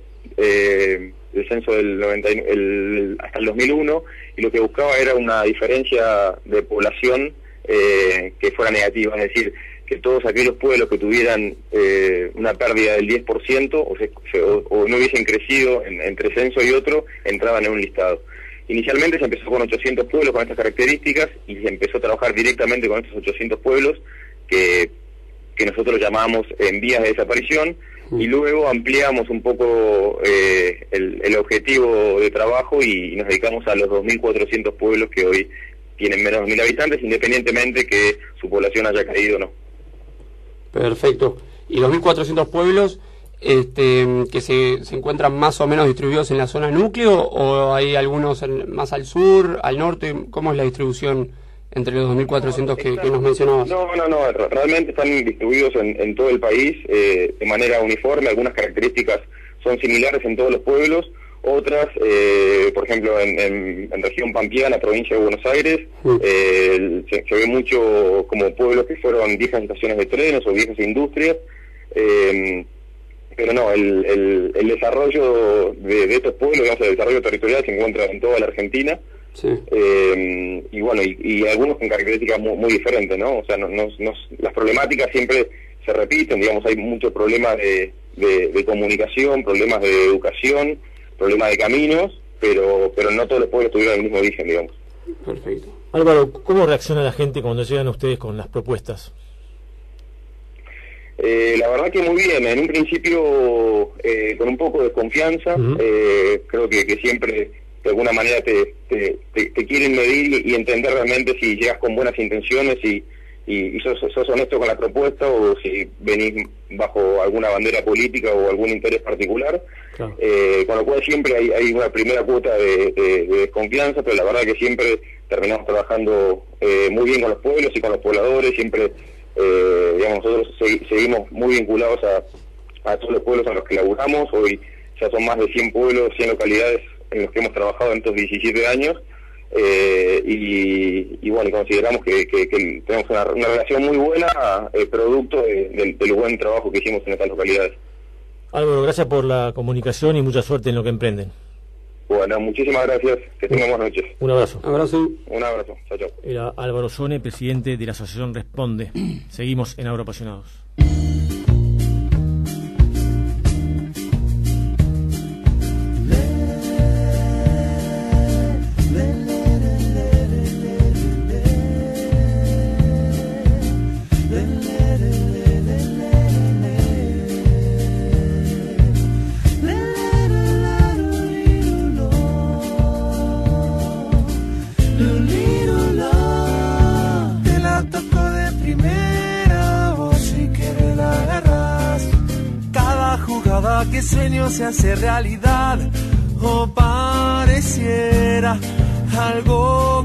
del hasta el 2001 y lo que buscaba era una diferencia de población que fuera negativa, es decir, que todos aquellos pueblos que tuvieran una pérdida del 10% o no hubiesen crecido entre censo y otro, entraban en un listado. Inicialmente se empezó con 800 pueblos con estas características y se empezó a trabajar directamente con estos 800 pueblos que nosotros llamamos en vías de desaparición, y luego ampliamos un poco el objetivo de trabajo y nos dedicamos a los 2.400 pueblos que hoy tienen menos de 1.000 habitantes, independientemente que su población haya caído o no. Perfecto. ¿Y 2.400 pueblos que se encuentran más o menos distribuidos en la zona núcleo, o hay algunos más al sur, al norte? ¿Cómo es la distribución entre los 2.400 que nos mencionabas? No, realmente están distribuidos en todo el país de manera uniforme. Algunas características son similares en todos los pueblos, otras, por ejemplo, en región pampeana, provincia de Buenos Aires, se ve mucho como pueblos que fueron viejas estaciones de trenes o viejas industrias, pero no, el desarrollo de estos pueblos, digamos, el desarrollo territorial se encuentra en toda la Argentina. Sí. Y bueno, y algunos con características muy diferentes, ¿no? O sea, las problemáticas siempre se repiten, digamos, hay muchos problemas de comunicación, problemas de educación, problemas de caminos, pero no todos los pueblos tuvieron el mismo origen, digamos. Perfecto. Álvaro, ¿cómo reacciona la gente cuando llegan ustedes con las propuestas? La verdad que muy bien, en un principio con un poco de confianza, creo que siempre de alguna manera te quieren medir y entender realmente si llegas con buenas intenciones y sos honesto con la propuesta o si venís bajo alguna bandera política o algún interés particular, claro. Con lo cual siempre hay una primera cuota de desconfianza, pero la verdad que siempre terminamos trabajando muy bien con los pueblos y con los pobladores, siempre digamos, nosotros seguimos muy vinculados a todos los pueblos en los que laburamos. Hoy ya son más de 100 pueblos, 100 localidades en los que hemos trabajado en estos 17 años, y bueno, consideramos que tenemos una relación muy buena, producto del buen trabajo que hicimos en estas localidades. Álvaro, gracias por la comunicación y mucha suerte en lo que emprenden. Bueno, muchísimas gracias, que tengan buenas noches. Un abrazo. Un abrazo. Un abrazo, chao, chao. Era Álvaro Sone, presidente de la asociación Responde. Seguimos en Agroapasionados. cada que sueño se hace realidad, o pareciera algo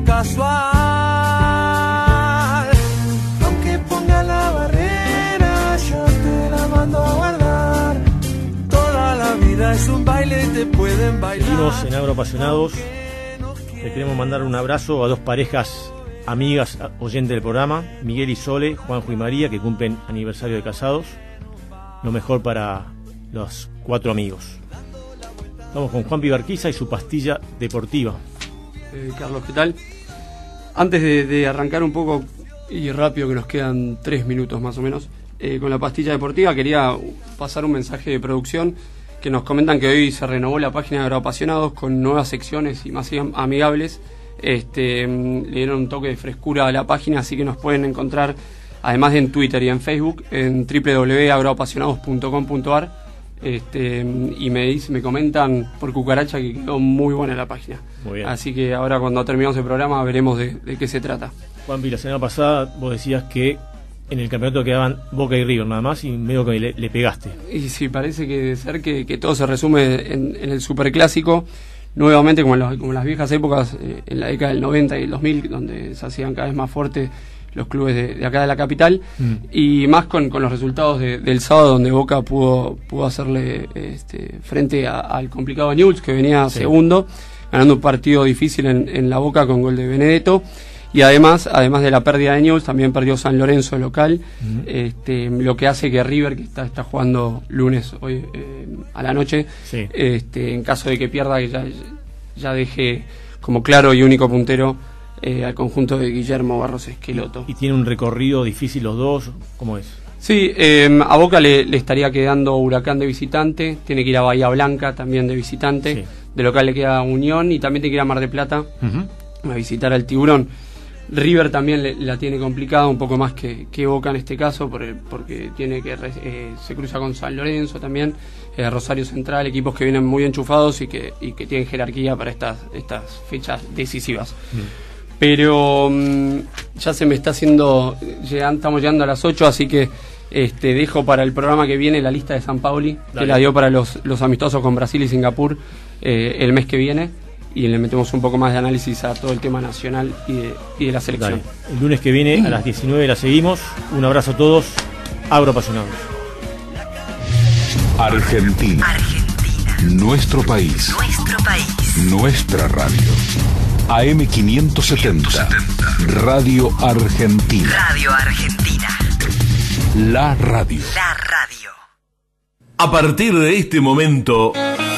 casual. Aunque ponga la barrera, yo te la mando a guardar. Toda la vida es un baile, te pueden bailar. Seguimos en Agroapasionados. Le queremos mandar un abrazo a dos parejas amigas oyentes del programa, Miguel y Sole, Juanjo y María, que cumplen aniversario de casados. Lo mejor para los 4 amigos. Vamos con Juan Barquiza y su pastilla deportiva. Carlos, ¿qué tal? Antes de arrancar un poco y rápido, que nos quedan 3 minutos más o menos, con la pastilla deportiva, quería pasar un mensaje de producción que nos comentan que hoy se renovó la página de Agroapasionados con nuevas secciones y más amigables. Le dieron un toque de frescura a la página, así que nos pueden encontrar, además de en Twitter y en Facebook, en www.agroapasionados.com.ar. Y me comentan por cucaracha que quedó muy buena la página. Muy bien. Así que ahora, cuando terminemos el programa, veremos de qué se trata. Juanpi, la semana pasada vos decías que en el campeonato quedaban Boca y River nada más, y medio que le pegaste. Y sí, parece que ser que todo se resume en el superclásico, nuevamente como en las viejas épocas, en la década del 90 y el 2000, donde se hacían cada vez más fuertes los clubes de acá de la capital, y más con los resultados del sábado, donde Boca pudo hacerle frente al complicado Newell's, que venía segundo, ganando un partido difícil en la Boca con gol de Benedetto. Y además de la pérdida de Newell's, también perdió San Lorenzo local, lo que hace que River, que está jugando lunes hoy a la noche, en caso de que pierda, que ya deje como claro y único puntero al conjunto de Guillermo Barros Esqueloto. ¿Y tiene un recorrido difícil los dos? ¿Cómo es? Sí, a Boca le estaría quedando Huracán de visitante, tiene que ir a Bahía Blanca también de visitante, de local le queda Unión, y también tiene que ir a Mar del Plata a visitar al Tiburón. River también la tiene complicada un poco más que Boca en este caso, porque tiene que se cruza con San Lorenzo también, Rosario Central, equipos que vienen muy enchufados y que tienen jerarquía para estas fechas decisivas. Pero ya se me está haciendo, estamos llegando a las 8, así que dejo para el programa que viene la lista de San Pauli, que la dio para los amistosos con Brasil y Singapur el mes que viene. Y le metemos un poco más de análisis a todo el tema nacional y de la selección. Dale. El lunes que viene a las 19 la seguimos. Un abrazo a todos. Agroapasionados. Argentina. Nuestro país. Nuestra radio. AM570. Radio Argentina. La radio. A partir de este momento,